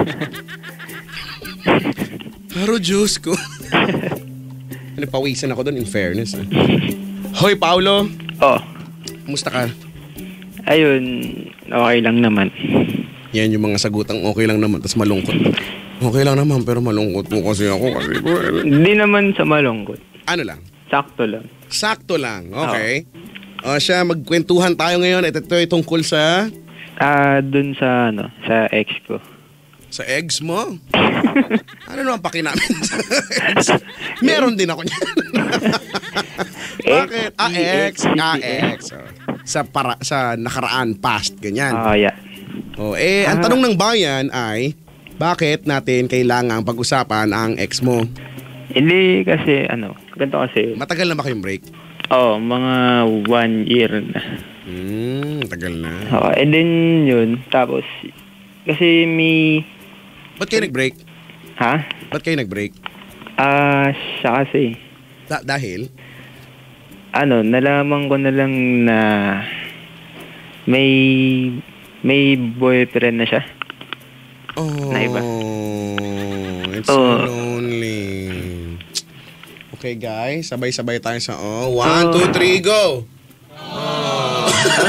Pero Diyos ko. Napawisan ako doon in fairness. Ah. Hoy, Paulo. Oh, Kumusta ka? ayun. Okay lang naman. Yan yung mga sagutang okay lang naman, tapos malungkot. Okay lang naman, pero malungkot po kasi ako. Kasi, Hindi naman sa malungkot. ano lang? Sakto lang. Sakto lang, okay? O siya, magkwentuhan tayo ngayon. Ito, ito ay tungkol sa... Ah, dun sa ano, sa ex ko. Sa eggs mo? Ano naman paki namin sa eggs? Meron din ako niyan. Bakit? Ah, ex. Ah, ex. Oh. Sa, para, sa nakaraan, past, ganyan. Ah, yeah. Oh, eh, ang Ah. tanong ng bayan ay, bakit natin kailangang pag-usapan ang ex mo? Hindi kasi, ano, ganito kasi, Matagal na ba kayong break? oh, mga one year na. Hmm, tagal na. Oh, and then yun, tapos, kasi may, Ba't kayo nag-break? ha? Ba't kayo nag-break? Ah, siya kasi, Da- dahil? ano, nalaman ko na lang na may, may boyfriend na siya. Oh, Na iba. it's Oh. so lonely. Okay guys, sabay-sabay tayo sa oh. One, two, three, go! Oh.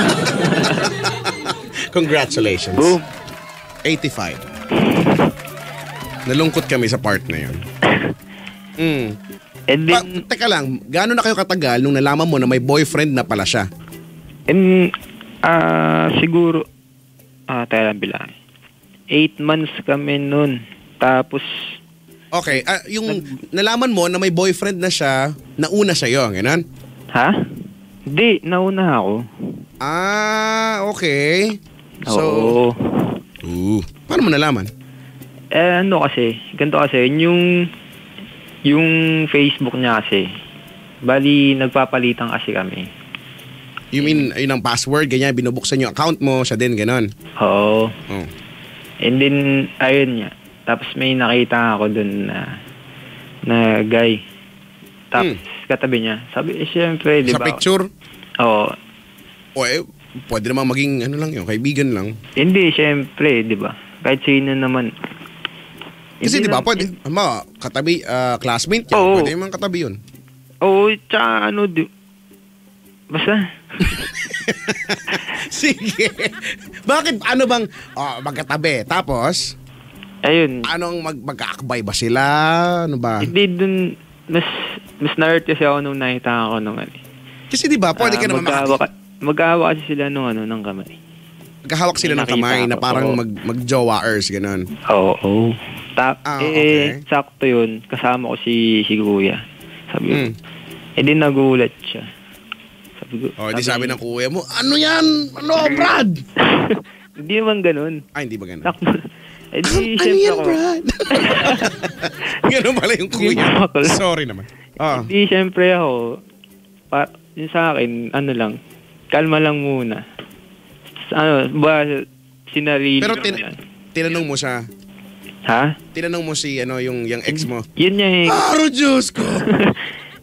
Congratulations. Boom. eighty-five. Nalungkot kami sa part na yun. Mm. And Pa, then, teka lang, gaano na kayo katagal nung nalaman mo na may boyfriend na pala siya? and, ah, siguro, ah, tayo lang bilang. Eight months kami nun. Tapos, Okay, ah, yung nalaman mo na may boyfriend na siya, nauna sa'yo, gano'n? ha? Hindi, nauna ako. Ah, okay. So, Oo. uh, paano mo nalaman? Eh, ano kasi, ganito kasi, yung, yung Facebook niya kasi, bali, nagpapalitan kasi kami. You mean, yun ang password, ganyan, binubuksan yung account mo, siya din, gano'n? Oo. Oh. And then, ayun niya. Tapos may nakita ako dun na, na guy. Tapos, katabi niya. Sabi, eh, syempre, di Sa ba? picture? Oo. O eh, pwede naman maging, ano lang yun, kaibigan lang. Hindi, syempre, di ba? Kahit sino naman. Kasi Hindi di ba, lang- pwede, ama, katabi, ah, classmate yan, Oo. pwede naman katabi yun. Oo, tsaka ano, di, basta. Sige. Bakit, ano bang, oh, magkatabi, tapos, Ayun. anong mag, magkaakbay ba sila? Ano ba? Hindi dun, mas, mas na-hurt kasi ako nung nakita ako nung ano. Kasi di ba, pwede ka Ah, naman mag-aawa makakita. ka- Mag-aawa kasi sila nung ano, ng kamay. Magkahawak sila ng Nakita kamay na ko, parang oo. mag, mag-jowaers, gano'n. Oo. Oh, Ta- Ah, eh, okay. sakto yun. Kasama ko si, si Kuya. Sabi ko, Mm. eh di nagulat siya. Sabi ko, O, di sabi ng kuya mo, ano yan? Ano, Brad? Hindi naman ganun. Ay, hindi ba gano'n? Sakto. Eh di, Ano syempre yan, ako. Brad? Gano'n pala yung kuya. Yung bakla. Sorry naman. Ah. Di, syempre ako, pa, yun sa akin, ano lang, kalma lang muna. Ano, ba, sinarili Pero ko tin- yan. tinanong mo siya, Ha? tinanong mo si, ano, yung, yung ex mo. Yun niya eh. Aro, Diyos ko!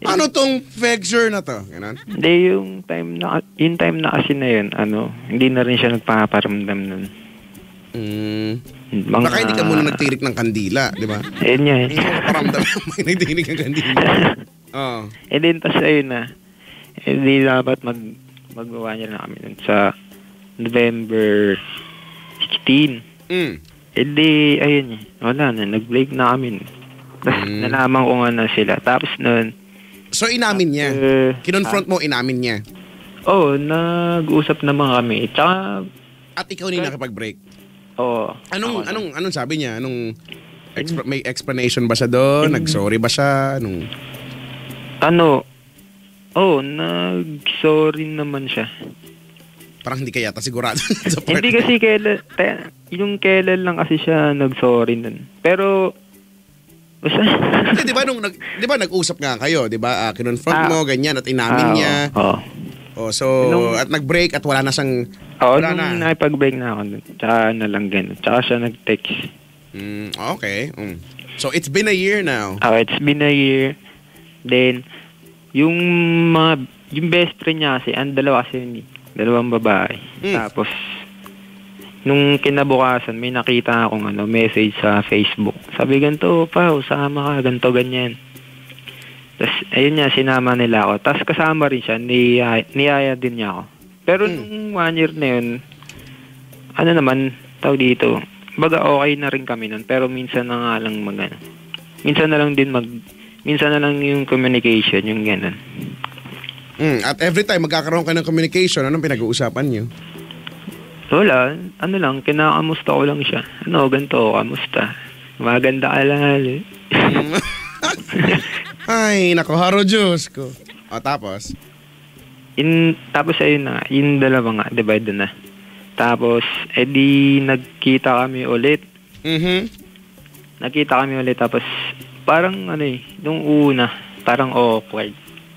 Ano tong flexure na to? Ganon? Hindi, yung time na, yung time na kasi na yun, ano, hindi na rin siya nagpaparamdam nun. Mm. Mga, Baka hindi ka muna nagtirik ng kandila, di ba? Ayun nga eh. Hindi mo paramdam may nagtirik ng kandila. Oo. Eh din, tas ayun na. Eh di dapat mag, magawa niya na kami nun sa November sixteen. Mm. Eh di, ayun eh. Wala na, nag-break na kami. Tapos Mm. nalaman ko nga na sila. Tapos nun, So inamin niya? uh, Kinonfront mo, inamin niya? oh, nag-usap naman kami. Tsaka, At ikaw ni nakipag-break? oh. Anong, ako- anong, anong sabi niya? Anong, expl- may explanation ba siya doon? Nag-sorry ba siya? Anong... Ano, oh, nag-sorry naman siya. Parang hindi ka yata sigurado sa part. Hindi kasi kailan, te- yung kailan lang kasi siya nag-sorry nun. Pero, basta, Eh, di ba nung nag, di ba nag-usap nga kayo, di ba? Ah, kinonfront Ah. mo ganyan at inamin Ah, niya. Oo. Oh, so Nung- at nag-break at wala na siyang Oo, wala nung na. nakipag-break na ako nun. Tsaka na lang ganun. Tsaka siya nag-text. Mm, okay. Mm. So it's been a year now. Oh, it's been a year. Then, yung mga, yung best friend niya kasi, ang dalawa kasi yun eh. Dalawang babae. Mm. Tapos, nung kinabukasan, may nakita akong ano, message sa Facebook. Sabi, ganito, pa, usama ka, ganito, ganyan. Tapos, ayun niya, sinama nila ako. Tapos, kasama rin siya, niyaya, niyaya din niya ako. Pero, Mm. nung one year na yun, ano naman, tawag dito, baga okay na rin kami nun. Pero, minsan na nga lang mag, ano, minsan na lang din mag, minsan na lang yung communication, yung gano'n. Mm, at every time magkakaroon kayo ng communication, anong pinag-uusapan niyo? Wala, ano lang, kinakamusta ko lang siya. Ano, ganito, kamusta? Maganda ka lang. Mm. Ay, nako, haro Diyos ko. O, tapos? In, tapos ayun na, yung dalawa nga, diba, doon na. Tapos, edi nagkita kami ulit. Mhm. Nagkita kami ulit, tapos parang ano eh, nung una, parang awkward.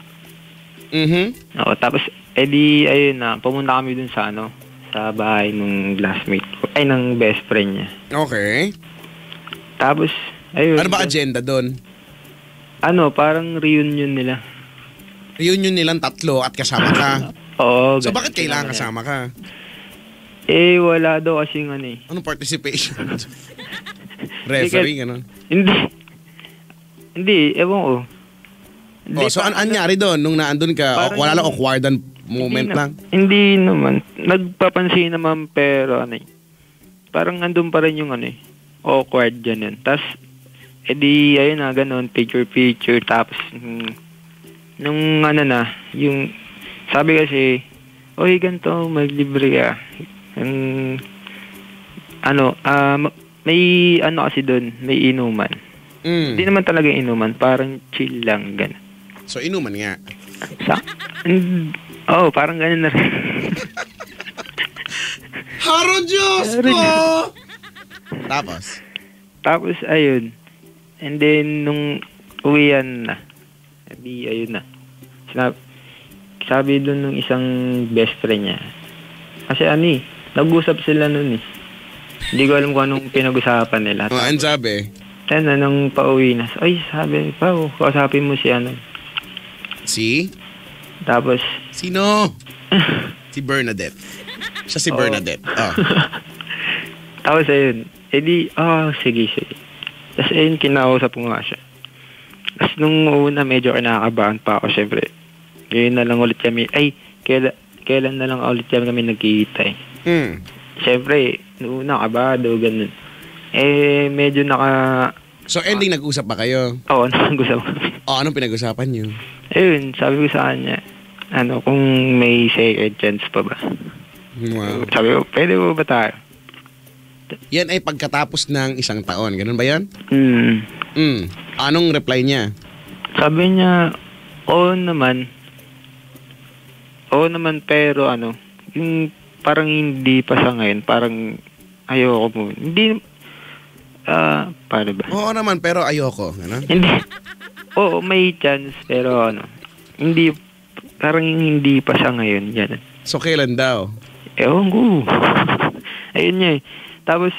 Mhm. Oo, tapos edi ayun na, pumunta kami dun sa ano, sa bahay ng classmate ko, ay ng best friend niya. Okay. Tapos, ayun. Ano ba agenda doon? Ano, parang reunion nila. Reunion nilang tatlo at kasama ka. Oo, So ganun. bakit kailangan kasama ka? Eh, wala daw kasing ano eh. Anong participation? Referee, gano'n. Hindi. Hindi, ewan ko. Hindi Oh, so pa- an anyari doon nung naandun ka? O, Parang- wala lang awkwardan moment hindi na- lang? Hindi naman. Nagpapansin naman pero ano eh. Parang andun pa rin yung ano eh. Awkward dyan yun. Tapos, edi ayun na, ganun, picture-picture. Tapos, mm, nung ano na, yung, sabi kasi, oy, ganito, maglibre ka. Yung, ano, ah, ma- may ano kasi doon, may inuman. Hindi Mm. naman talaga inuman, parang chill lang, ganun. So inuman nga. Sa, mm, oh, parang ganun na rin. Haro Diyos Haro ko! Diyos. Tapos? Tapos, ayun. And then, nung uwian na, sabi, ayun na. Sabi, sabi dun nung isang best friend niya. Kasi ano eh, nag-usap sila nun eh. Hindi ko alam kung anong pinag-usapan nila. Oh, ang sabi? Then, nung pauwi na, ay, sabi, Pao, kausapin mo si ano. Si? Tapos, Sino? Si Bernadette. Siya si Oo. Bernadette. Oh. tapos ayun, edi, ah, sige, sige. Tapos ayun, kinausap ko nga siya. Tapos nung una, medyo kinakabahan pa ako, syempre. Ngayon na lang ulit kami, ay, kailan, kailan na lang ulit kami, kami nagkikita eh. Hmm. Syempre, nung una, kabado, ganun. Eh, medyo naka, So ending nag-usap ba kayo? oo, nag-usap kami. O, anong pinag-usapan niyo? Ayun, sabi ko sa kanya, ano, kung may second chance pa ba? Wow. Sabi ko, pwede mo ba tayo? Yan ay pagkatapos ng isang taon. Ganun ba yan? Hmm. Hmm. Anong reply niya? Sabi niya, oo naman. Oo naman, pero ano, yung parang hindi pa sa ngayon, parang ayoko mo. Hindi, ah, paano ba? Oo naman, pero ayoko. Ano? Hindi, oo, may chance, pero ano, hindi, parang hindi pa sa ngayon, yan. So kailan daw? Ewan ko. Ayun niya eh. Tapos,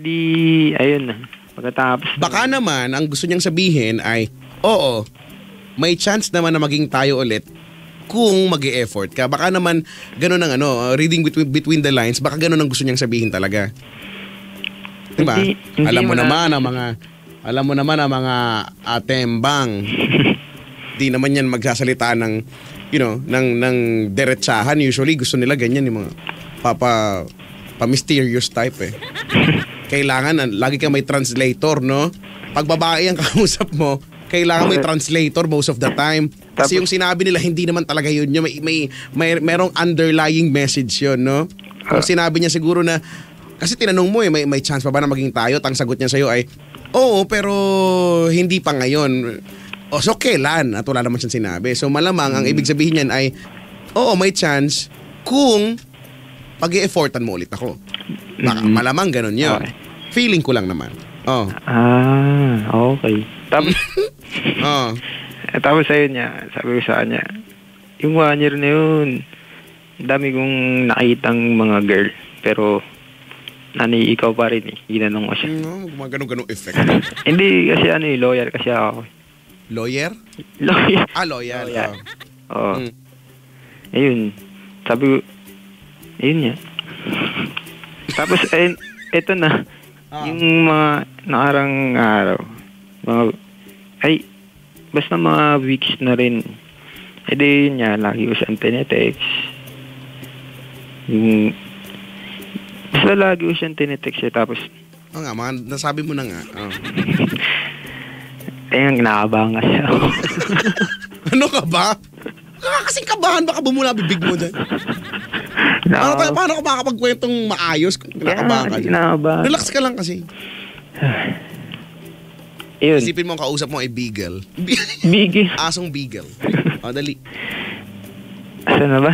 edi, ayun na. Pagkatapos, Baka naman, ang gusto niyang sabihin ay, oo, may chance naman na maging tayo ulit kung mag-e-effort ka. Baka naman ganun ang ano, uh, reading between, between the lines, baka ganun ang gusto niyang sabihin talaga. Diba? Hindi- hindi alam mo mo na- naman ang mga alam mo naman ang mga atembang. Di naman yan magsasalita ng you know, ng ng diretsahan. Usually gusto nila ganyan yung mga papa pa mysterious type eh. Kailangan uh, lagi kang may translator, no? Pag babae ang kausap mo, kailangan may translator most of the time. Kasi Tapos- yung sinabi nila hindi naman talaga yun. Yung May may may merong underlying message yun, no? Kung Ah. sinabi niya siguro na kasi tinanong mo eh, may, may chance pa ba na maging tayo? At ang sagot niya sa'yo ay, oo, pero hindi pa ngayon. O, so kailan? At wala naman siyang sinabi. So malamang, ang ibig sabihin niyan ay, oo, may chance kung pag-i-effortan mo ulit ako. Baka, Mm. malamang ganun yun. Okay. Feeling ko lang naman. Oh. Ah, okay. Tapos, Oh. eh, tapos ayun niya, sabi ko sa kanya, yung one year na yun, ang dami kong nakitang mga girl, pero nani, ikaw pa rin eh. Ginanong ko siya. No, gumagano-ganong effect. Hindi kasi ano eh, lawyer kasi ako. Lawyer? Lawyer. Ah, loyal. Lawyer. Oh. Oo. Mm. Ayun. Sabi ko, ayun niya. Tapos, ayun, eto na. Ah. Yung mga nakarang araw, mga, ay, basta mga weeks na rin. E di yun niya, lagi ko siyang tinetext. Yung, basta lagi ko siyang tinetext eh, tapos, Oo nga, mga, nasabi mo na nga. Oh. ayun, kinakabahan kasi ako. Ano ka ba? Kaka kasing kabahan, baka bumula bibig mo dyan. Paano, tayo, paano ka makakapagkwentong maayos kung kinakabahan ka dyan? Kinakabahan. Relax ka lang kasi. Ayun, Isipin mo ang kausap mo ay beagle. bigil. Asong beagle. O, dali. Asa na ba?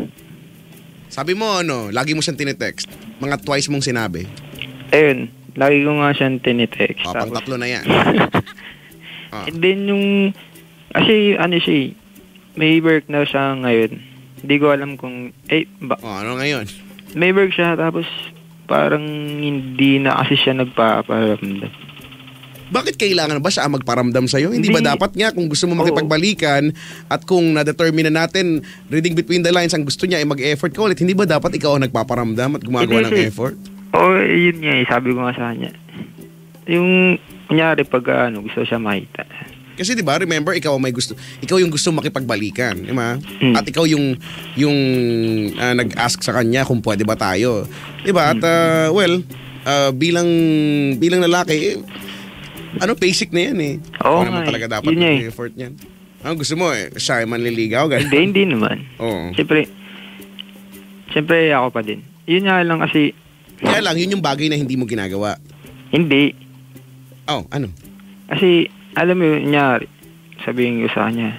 Sabi mo, ano, lagi mo siyang tinetext. Mga twice mong sinabi. Ayun, lagi ko nga siyang tinitext. O, pang tatlo na yan. Ah. And then yung, kasi ano siya, eh, may work na siya ngayon. Hindi ko alam kung, eh, ba, O, ano ngayon? may work siya tapos parang hindi na kasi siya nagpaparamdam. Bakit kailangan ba siya ang magparamdam sa'yo? Hindi ba Hindi. dapat nga kung gusto mo Oo. makipagbalikan at kung na-determine na natin, reading between the lines, ang gusto niya ay mag-effort ka ulit, hindi ba dapat ikaw ang nagpaparamdam at gumagawa ng Hindi, sir. effort? Oo, yun nga eh, sabi ko nga sa kanya. Yung, kunyari pag ano, gusto siya makita. Kasi 'di ba, remember ikaw ang may gusto, ikaw yung gusto makipagbalikan, 'di ba? Mm. At ikaw yung yung ah, nag-ask sa kanya kung pwede ba tayo. 'Di ba? At ah, well, ah, bilang bilang lalaki, eh, ano basic na 'yan eh. Oo Ano naman nga eh. talaga dapat Yun nga eh. yung effort niyan. Ano gusto mo eh, siya ay manliligaw ganun. Hindi, hindi naman. Oo. Siyempre, siyempre ako pa din. Yun nga lang kasi, Kaya lang yun yung bagay na hindi mo ginagawa. hindi. Oh, ano? Kasi, alam mo yun, nyari, sabihin ko sa kanya,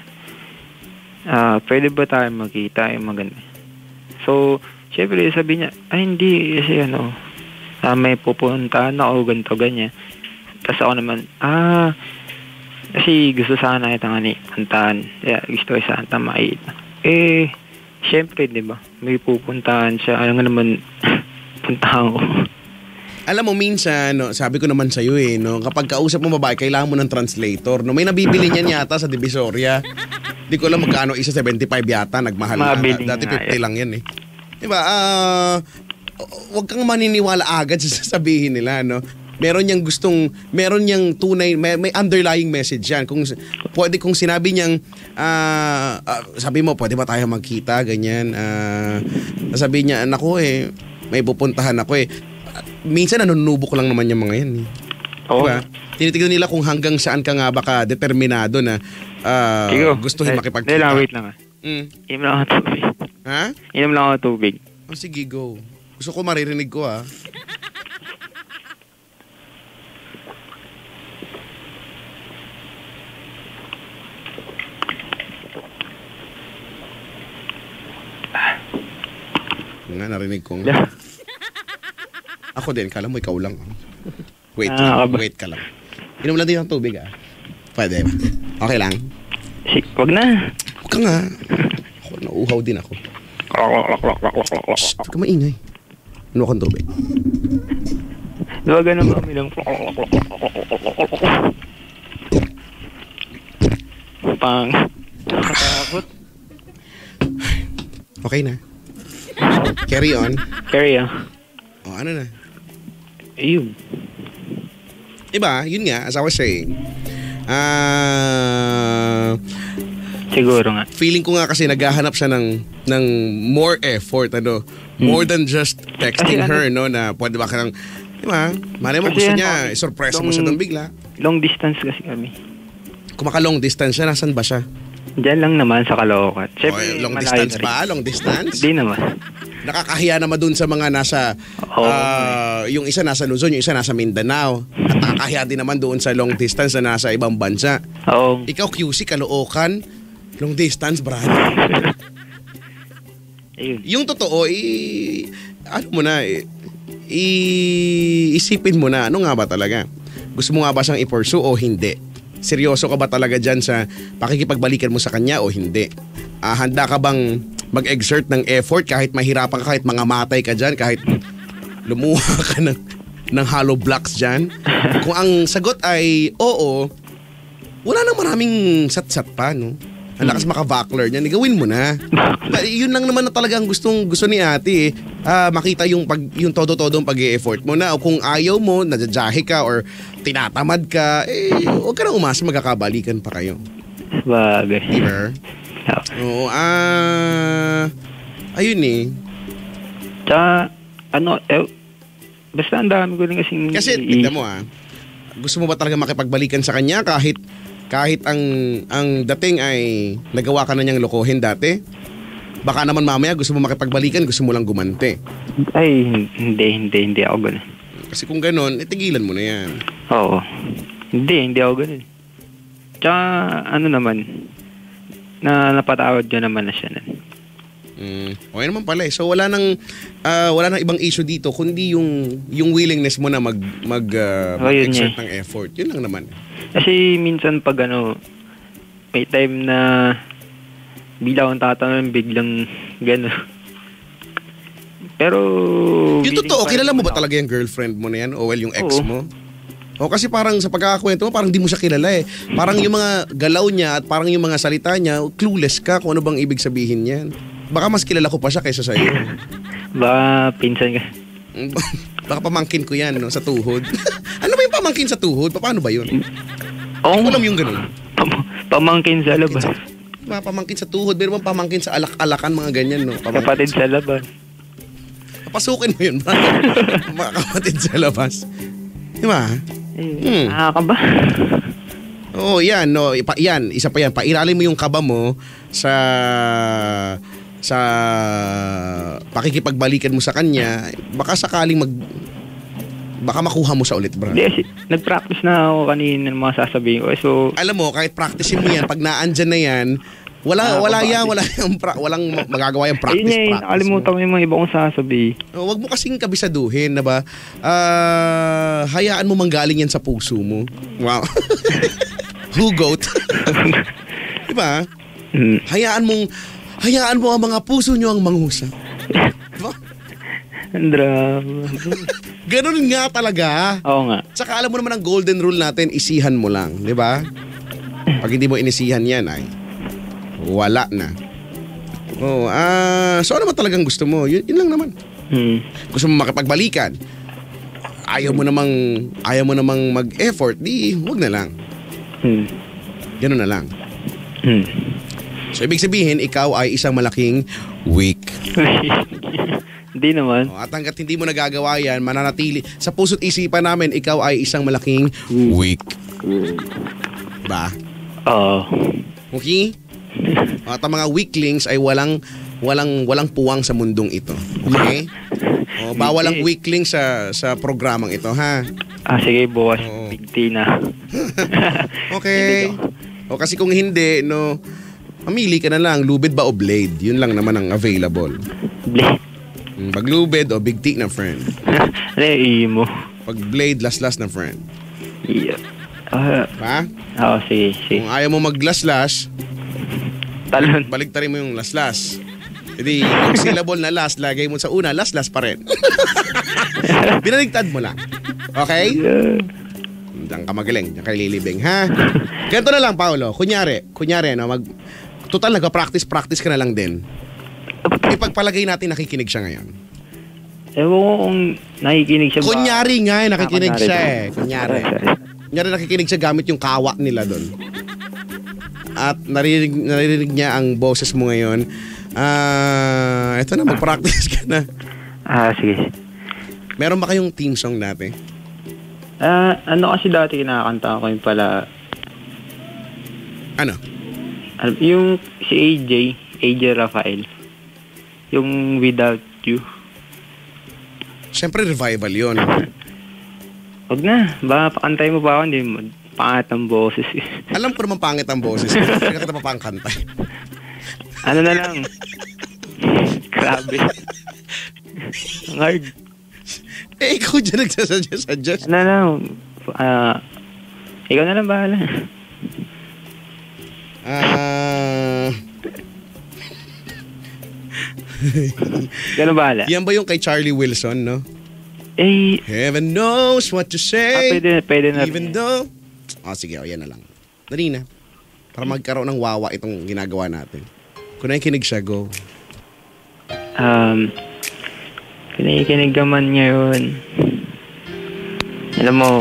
ah, pwede ba tayo magkita yung maganda? So, syempre, sabi niya, ay hindi, kasi ano, ah, may pupuntahan ako, ganito, ganyan. Tapos ako naman, ah, kasi gusto sana kita nga ni puntahan. Kaya gusto ko sana ta makita. Eh, syempre, di ba, may pupuntahan siya. Ano nga naman, puntahan ko. Alam mo minsan, no, sabi ko naman sa iyo eh, no, kapag kausap mo babae, kailangan mo ng translator. No, may nabibili niyan yata sa Divisoria. Di ko alam magkano isa, seventy-five yata, nagmahal na. Mabili Dati nga fifty yan. lang yan eh. Di ba? Ah, wag kang maniniwala agad sa sasabihin nila, no. Meron niyang gustong, meron niyang tunay, may, may underlying message yan. Kung pwede, kung sinabi niyang, ah, ah, sabi mo, pwede ba tayo magkita, ganyan. Ah, sabi niya, nako eh, may pupuntahan ako eh. Minsan nanunubo ko lang naman yung mga yan. Eh. Oo. Diba? Tinitignan nila kung hanggang saan ka nga baka determinado na ah, Sigo. gustuhin Eh, makipagkita. Hindi lang, wait lang ah. Mm. Inom lang ako tubig. Ha? Inom lang ako tubig. Oh, sige, go. Gusto ko maririnig ko ah. Yun nga, narinig ko nga. Ako din, kala mo ikaw lang. ah. Wait, Ah, lang, aba. wait ka lang. Inom lang din ng tubig ah. Pwede ba? Okay lang. Si, wag na. Huwag ka nga. Ako, nauuhaw din ako. Shh, huwag ka maingay. Ano akong tubig? Diba ganun kami lang. Pang. Nakatakot. Okay na. Carry on. Carry ah. O, ano na? Ayun. Diba? Yun nga, as I was saying. Ah... Siguro nga. feeling ko nga kasi naghahanap siya ng ng more effort, ano, more than just texting Kasi ano- her, no, na pwede ba ka nang, di ba, malay mo Kasi gusto ano, niya, isurpresa mo long- siya doon bigla. Long distance kasi kami. Kumaka-long distance siya, nasan ba siya? Diyan lang naman sa Caloocan. O, Siyempre, eh, long malayo distance na rin. ba? Long distance? Hindi naman. Nakakahiya naman doon sa mga nasa, Oo. ah, yung isa nasa Luzon, yung isa nasa Mindanao. At nakakahiya din naman doon sa long distance na nasa ibang bansa. Oo. Ikaw, Q C, Caloocan, long distance, brad. Ayun. Yung totoo, i, ano mo na, i, i- isipin mo na, ano nga ba talaga? Gusto mo nga ba siyang i-pursue o hindi? Seryoso ka ba talaga dyan sa pakikipagbalikan mo sa kanya o hindi? Ah, handa ka bang mag-exert ng effort kahit mahirapan ka, kahit mangamatay ka dyan, kahit lumuha ka ng, ng hollow blocks dyan? Kung ang sagot ay oo, wala nang maraming sat-sat pa, no? Ang lakas maka-vacular niyan, gawin mo na. Ba, yun lang naman na talagang gustong gusto ni ate eh. Ah, makita yung pag yung todo-todo ang pag-e-effort mo na. O kung ayaw mo, nadyajahe ka or tinatamad ka, eh huwag ka nang umasa, magkakabalikan pa kayo. Bagay. Diba? Oo, ah... ayun eh. Tsaka, ano, eh, basta ang dami ko rin kasing... Kasi, tignan mo ah, gusto mo ba talaga makipagbalikan sa kanya kahit kahit ang ang dating ay nagawa ka na niyang lokohin dati? Baka naman mamaya gusto mo makipagbalikan, gusto mo lang gumante. Ay, hindi, hindi, hindi ako ganun. Kasi kung ganon, itigilan mo na yan. Oo. Hindi, hindi ako ganun. Tsaka, ano naman, na napatawad nyo naman na siya nun. Mm, okay naman pala eh. So wala nang ah, wala nang ibang issue dito kundi yung yung willingness mo na mag mag, ah, Oh, yun mag-exert eh. ng effort. Yun lang naman. Kasi minsan pag ano, may time na bigla akong tatanong, biglang gano'n. Pero... Yung willing totoo, pa rin kilala mo ba naman ako. talaga yung girlfriend mo na yan? O well, yung ex Oo. mo? O kasi parang sa pagkakakwento mo, parang di mo siya kilala eh. Parang yung mga galaw niya at parang yung mga salita niya, clueless ka kung ano bang ibig sabihin niyan. Baka mas kilala ko pa siya kaysa sa'yo. Baka pinsan ka. Baka pamangkin ko yan, no, sa tuhod. Ano ba yung pamangkin sa tuhod? Paano ba yun? Oo. Alam yung ganun. Pam- pamangkin sa labas. Mga pamangkin sa tuhod, pero mga pamangkin sa alak-alakan, mga ganyan, no? Pamangkin Kapatid sa labas. Pasukin mo yun, bro. Mga kapatid sa labas. Di ba? Eh, nakakaba. Oo, yan, no. Ipa, yan, isa pa yan. Pairalin mo yung kaba mo sa sa pakikipagbalikan mo sa kanya. Baka sakaling mag baka makuha mo sa ulit, bro. Hindi, kasi nag-practice na ako kanina ng mga sasabihin ko. Eh, so, Alam mo, kahit practicein mo yan, pag naandyan na yan, wala, Ah, wala bakit? yan, wala yung, pra, walang magagawa yung ayun practice, eh, practice. nakalimutan ko yung mga iba kong sasabihin. Oh, wag mo kasing kabisaduhin, na ba? Ah, hayaan mo manggaling yan sa puso mo. Wow. Hugot. Diba? Hmm. Hayaan mong, hayaan mo ang mga puso nyo ang manghusa. Diba? Ang drama. Ganun nga talaga. Oo nga. Tsaka alam mo naman ang golden rule natin, isihan mo lang. Di ba? Pag hindi mo inisihan yan, ay wala na. Oh, ah, so ano ba talagang gusto mo? Yun, yun lang naman. Hmm. Gusto mo makipagbalikan. Ayaw mo namang ayaw mo namang mag-effort, di wag na lang. Hmm. Ganun na lang. Hmm. So ibig sabihin, ikaw ay isang malaking weak. Hindi naman. Oh, at hanggat hindi mo nagagawa yan, mananatili sa puso't isipan namin, ikaw ay isang malaking weak. Ba? Oo. Okay? At ang mga weaklings ay walang walang walang puwang sa mundong ito. Okay? O, bawal ang weakling sa sa programang ito, ha? Ah, sige, bukas. Oo. Big T na. Okay. O kasi kung hindi, no, mamili ka na lang, lubid ba o blade? Yun lang naman ang available. Blade. Mm, Pag lubid o big T na friend. Ano yung mo? Pag blade, last-last na friend. Yeah. Ah, Ha? Oo, sige, sige. Kung ayaw mo mag-last-last, Talon. baligtarin mo yung last-last. Hindi, yung syllable na last, lagay mo sa una, last-last pa rin. Binaligtad mo lang. Okay? Yeah. Diyan ka magaling, diyan ka lilibing, ha? Ganito na lang, Paolo. Kunyari, kunyari, no, mag, total, nagpa-practice-practice ka na lang din. Ipagpalagay natin nakikinig siya ngayon. Ewan ko kung nakikinig siya ba. Kunyari nga, eh, nakikinig Ah, kunyari. siya eh. Kunyari. Kunyari, nakikinig siya gamit yung kawa nila doon. At naririnig, naririnig niya ang boses mo ngayon. Ah, eto na, mag-practice ka na. Ah, sige. Meron ba kayong team song dati? Ah, ano kasi dati kinakanta ko yung pala, Ano? ano, yung si A J, A J Rafael. Yung Without You. Siyempre, revival yon. Huwag na, baka pakantay mo pa ako, hindi mo, pangat ang boses. Alam ko naman pangit ang boses. Kaya kita pa pang kanta. Ano na lang. Grabe. Ang hard. Eh, ikaw dyan nagsasuggest-suggest. Ano na lang. Ah, ikaw na lang bahala. Ah... Ikaw na bahala. yan ba yung kay Charlie Wilson, no? Eh, Heaven knows what to ah, say. pwede, pwede na. Even though... Oh, sige, oh, yan na lang. Dali na. Para magkaroon ng wawa itong ginagawa natin. Kung nakikinig siya, go. Um, kinikinig ka man ngayon. Alam mo,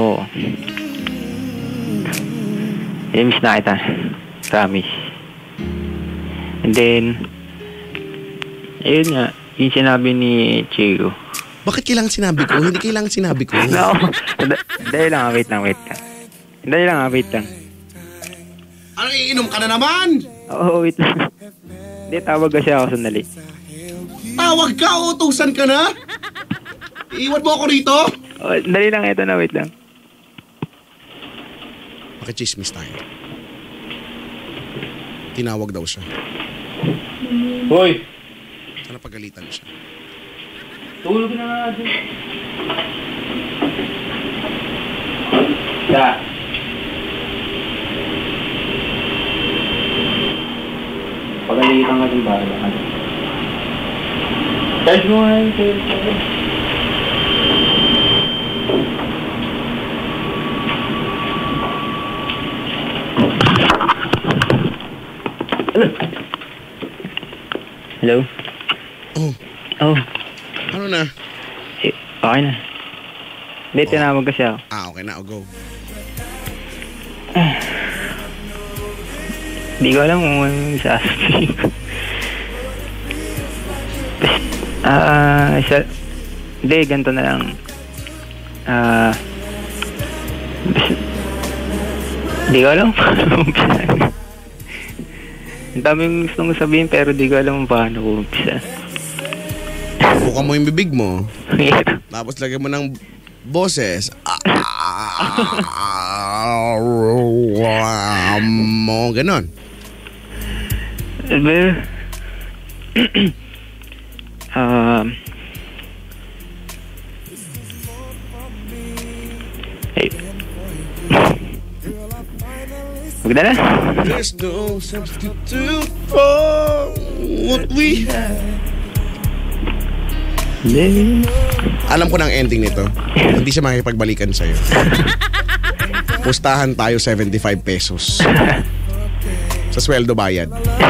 i-miss na kita. Promise. And then, ayun nga, yung sinabi ni Chico. Bakit kailangan sinabi ko? Hindi kailangan sinabi ko. No, d- dahil lang, wait lang, wait lang. Dahil lang, wait lang. Ano, iinom ka na naman? Oo, wait lang. Hindi, tawag kasi ako sandali. Tawag ka, utusan ka na? Iwan mo ako rito? Oh, dali lang, ito na, wait lang. Makichismis tayo. Tinawag daw siya. Hoy! Sana pagalitan siya. Tulog na nga doon. Yeah. Pagalitan ka din ba? Charge mo nga yung cellphone. Hello? Oh, Oh, ano na? eh, okay na. Hindi, tinawag kasi ako. Ah, okay na, I'll go. Hindi ko alam kung ano yung sasabihin ko. Ah, isa... Hindi, ganito na lang. Ah... bas- Hindi ko alam kung paano umpisa. Ang daming gusto kong sabihin pero di ko alam kung paano umpisa. Buka mo yung bibig mo. Tapos lagyan mo ng boses. Mo, ganon. Well, um, hey. Huwag na na. There's no substitute for what we have. Hindi. Alam ko na ang ending nito. Hindi siya makipagbalikan sa'yo. Pustahan tayo seventy-five pesos. Sa sweldo bayad.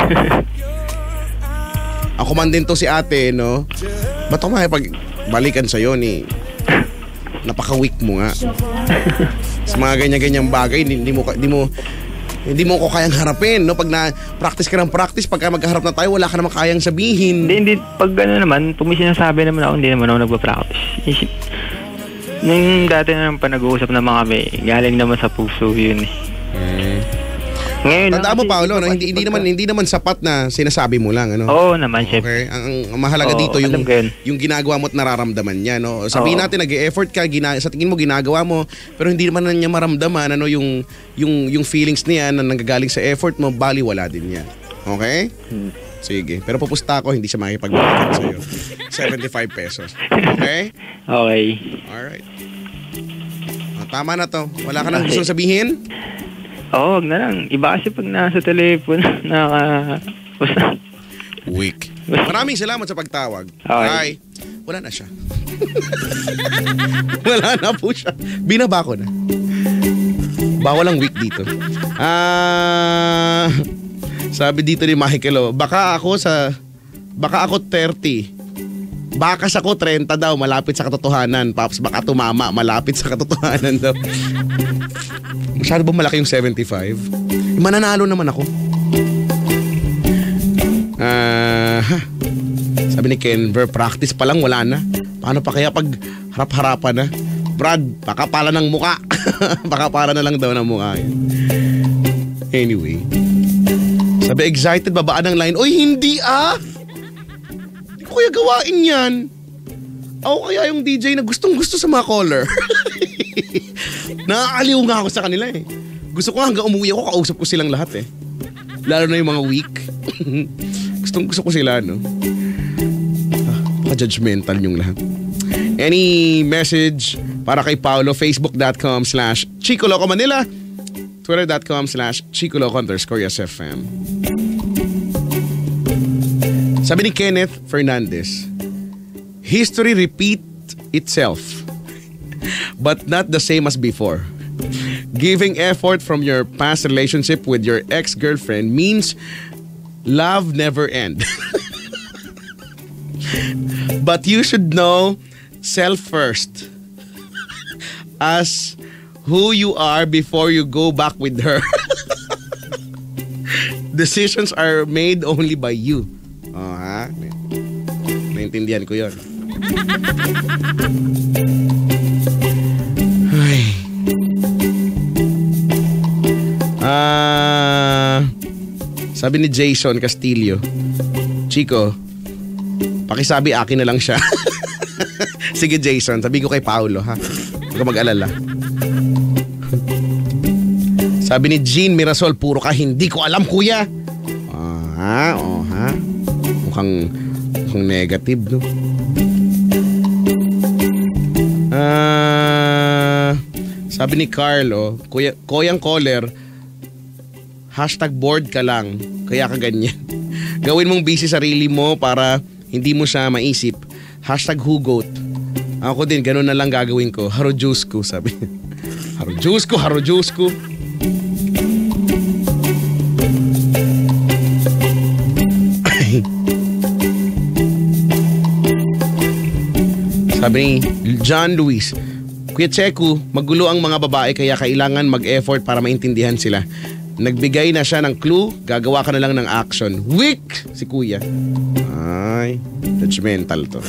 Ako man din to si ate, no? Ba't ako makipagbalikan sa'yo ni... Napaka-weak mo nga. Sa mga ganyan-ganyang bagay, hindi, hindi mo... Hindi mo Hindi mo ko kayang harapin, no? Pag na-practice ka ng practice, pagka magkaharap na tayo, wala ka naman kayang sabihin. Hindi, hindi. Pag ano naman, pag may sinasabi naman ako, hindi naman ako nagpa-practice. Isip. Nung dati na pa nag-uusap na mga kami, galing naman sa puso yun eh. Hmm. Ngayon, Tandaan mo, kasi Paolo, no? hindi, hindi, naman, hindi naman sapat na sinasabi mo lang, ano? Oo naman, syempre. Okay? Ang, ang, ang mahalaga Oo, dito, yung, alam ko yun. yung ginagawa mo at nararamdaman niya, no? Sabihin Oo. natin, nag-e-effort ka, gina, sa tingin mo, ginagawa mo, pero hindi naman na niya maramdaman, ano, yung, yung, yung feelings niya na nanggagaling sa effort mo, bali wala din niya. Okay? Hmm. Sige. Pero pupusta ako, hindi siya makipagbalikan sa'yo. seventy-five pesos. Okay? Okay. Alright. Ah, tama na to. Wala ka nang gustong sabihin? Oo, wag na lang. Iba kasi pag nasa telepono, naka... Basta. Weak. Maraming salamat sa pagtawag. Okay. Bye. Wala na siya. Wala na po siya. Binaba ko na. Bawal ang week dito. Ah, sabi dito ni Michael, oh, baka ako sa, baka ako thirty. Bakas ako thirty daw, malapit sa katotohanan. Paps, baka tumama, malapit sa katotohanan daw. Masyado ba malaki yung seventy-five? Mananalo naman ako. Ah, uh, sabi ni Kenver, practice pa lang, wala na. Paano pa kaya pag harap-harapan na? Brad, baka pala ng muka. Baka para na lang daw ng muka. Anyway. Sabi, excited, babaan ng line. Oy, hindi ah! Hindi ko kaya gawain yan. Ako kaya yung D J na gustong gusto sa mga caller. Naaaliw nga ako sa kanila eh. Gusto ko hanggang umuwi ako, kausap ko silang lahat eh. Lalo na yung mga weak. Gustong gusto ko sila, no? Ah, baka-judgmental yung lahat. Any message para kay Paolo? Facebook.com slash Chico Loco Manila, Twitter.com slash Chico Loco underscore YesFM. Sabi ni Kenneth Fernandez, history repeat itself, but not the same as before. Giving effort from your past relationship with your ex-girlfriend means love never end. But you should know self first. As who you are before you go back with her. Decisions are made only by you. Oh, ha? Naintindihan ko yun. Ay. Ah, sabi ni Jason Castillo, Chico, pakisabi akin na lang siya. Sige Jason, sabi ko kay Paolo ha. Huwag ka mag-alala. Sabi ni Jean Mirasol, puro ka hindi ko alam kuya. Oh ha, oh ha. Mukhang, mukhang negative no. Ah, sabi ni Carlo, kuya, koyang caller, hashtag bored ka lang, kaya ka ganyan. Gawin mong busy sarili mo para hindi mo siya maisip. Hashtag hugot. Ako din, ganun na lang gagawin ko. Haro juice ko, sabi. Haro juice ko, haro juice ko. Sabi ni John Luis, Kuya Checo, magulo ang mga babae kaya kailangan mag-effort para maintindihan sila. Nagbigay na siya ng clue, gagawa ka na lang ng action. Weak si kuya. Ay, judgmental to.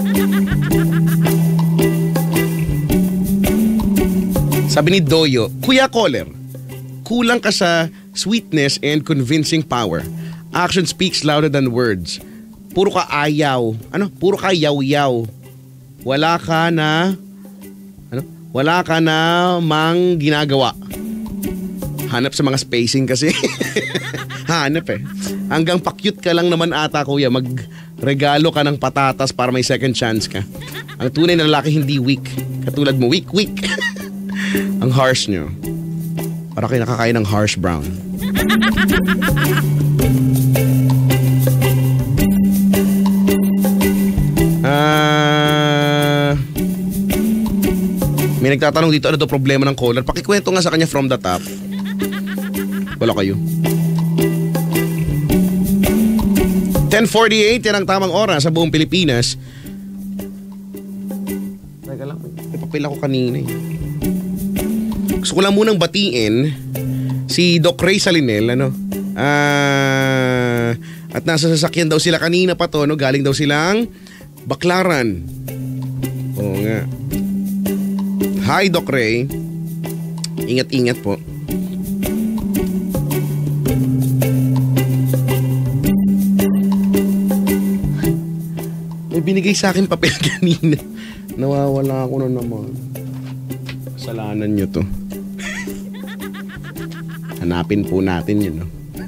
Sabi ni Doyo, Kuya Caller, kulang ka sa sweetness and convincing power. Action speaks louder than words. Puro ka ayaw. Ano? Puro ka yaw-yaw. Wala ka na ano? Wala ka na mang ginagawa. Hanap sa mga spacing kasi. Hanap eh. Hanggang pa-cute ka lang naman ata kuya. Magregalo ka ng patatas para may second chance ka. Ang tunay na lalaki hindi weak. Katulad mo, weak, weak. Ang harsh nyo. Para kayo nakakain ng harsh brown. Ah... Uh, may nagtatanong dito ano daw problema ng caller. Pakikwento nga sa kanya from the top. Wala kayo. ten forty-eight, yan ang tamang oras sa buong Pilipinas. Teka lang, may papel ako kanina eh. Gusto ko lang munang batiin si Doc Ray Salinel, ano? Ah, at nasa sasakyan daw sila kanina pa to, no? Galing daw silang Baclaran. Oo nga. Hi Doc Ray. Ingat-ingat po. May binigay sa akin papel kanina. Nawawala ako na naman. Kasalanan nyo to. Hanapin po natin yun, no?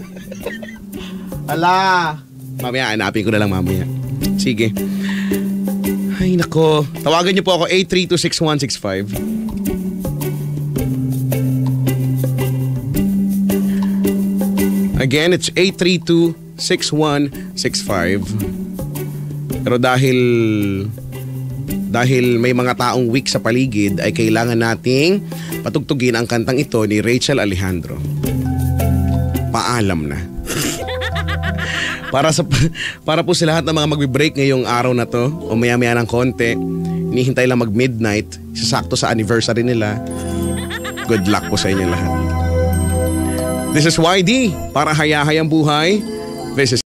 Ala! Mamaya, hanapin ko na lang mamaya. Sige. Ay, nako. Tawagan niyo po ako eight three two six one six five. Again, it's eight three two six one six five. Pero dahil dahil may mga taong weak sa paligid ay kailangan nating patugtugin ang kantang ito ni Rachel Alejandro. Paalam na. Para sa para po sa lahat ng mga magbe-break ngayong araw na to o maya-maya ng konti, hinihintay lang mag-midnight, sasakto sa anniversary nila. Good luck po sa inyo lahat. This is Y D para hayahayang buhay. This is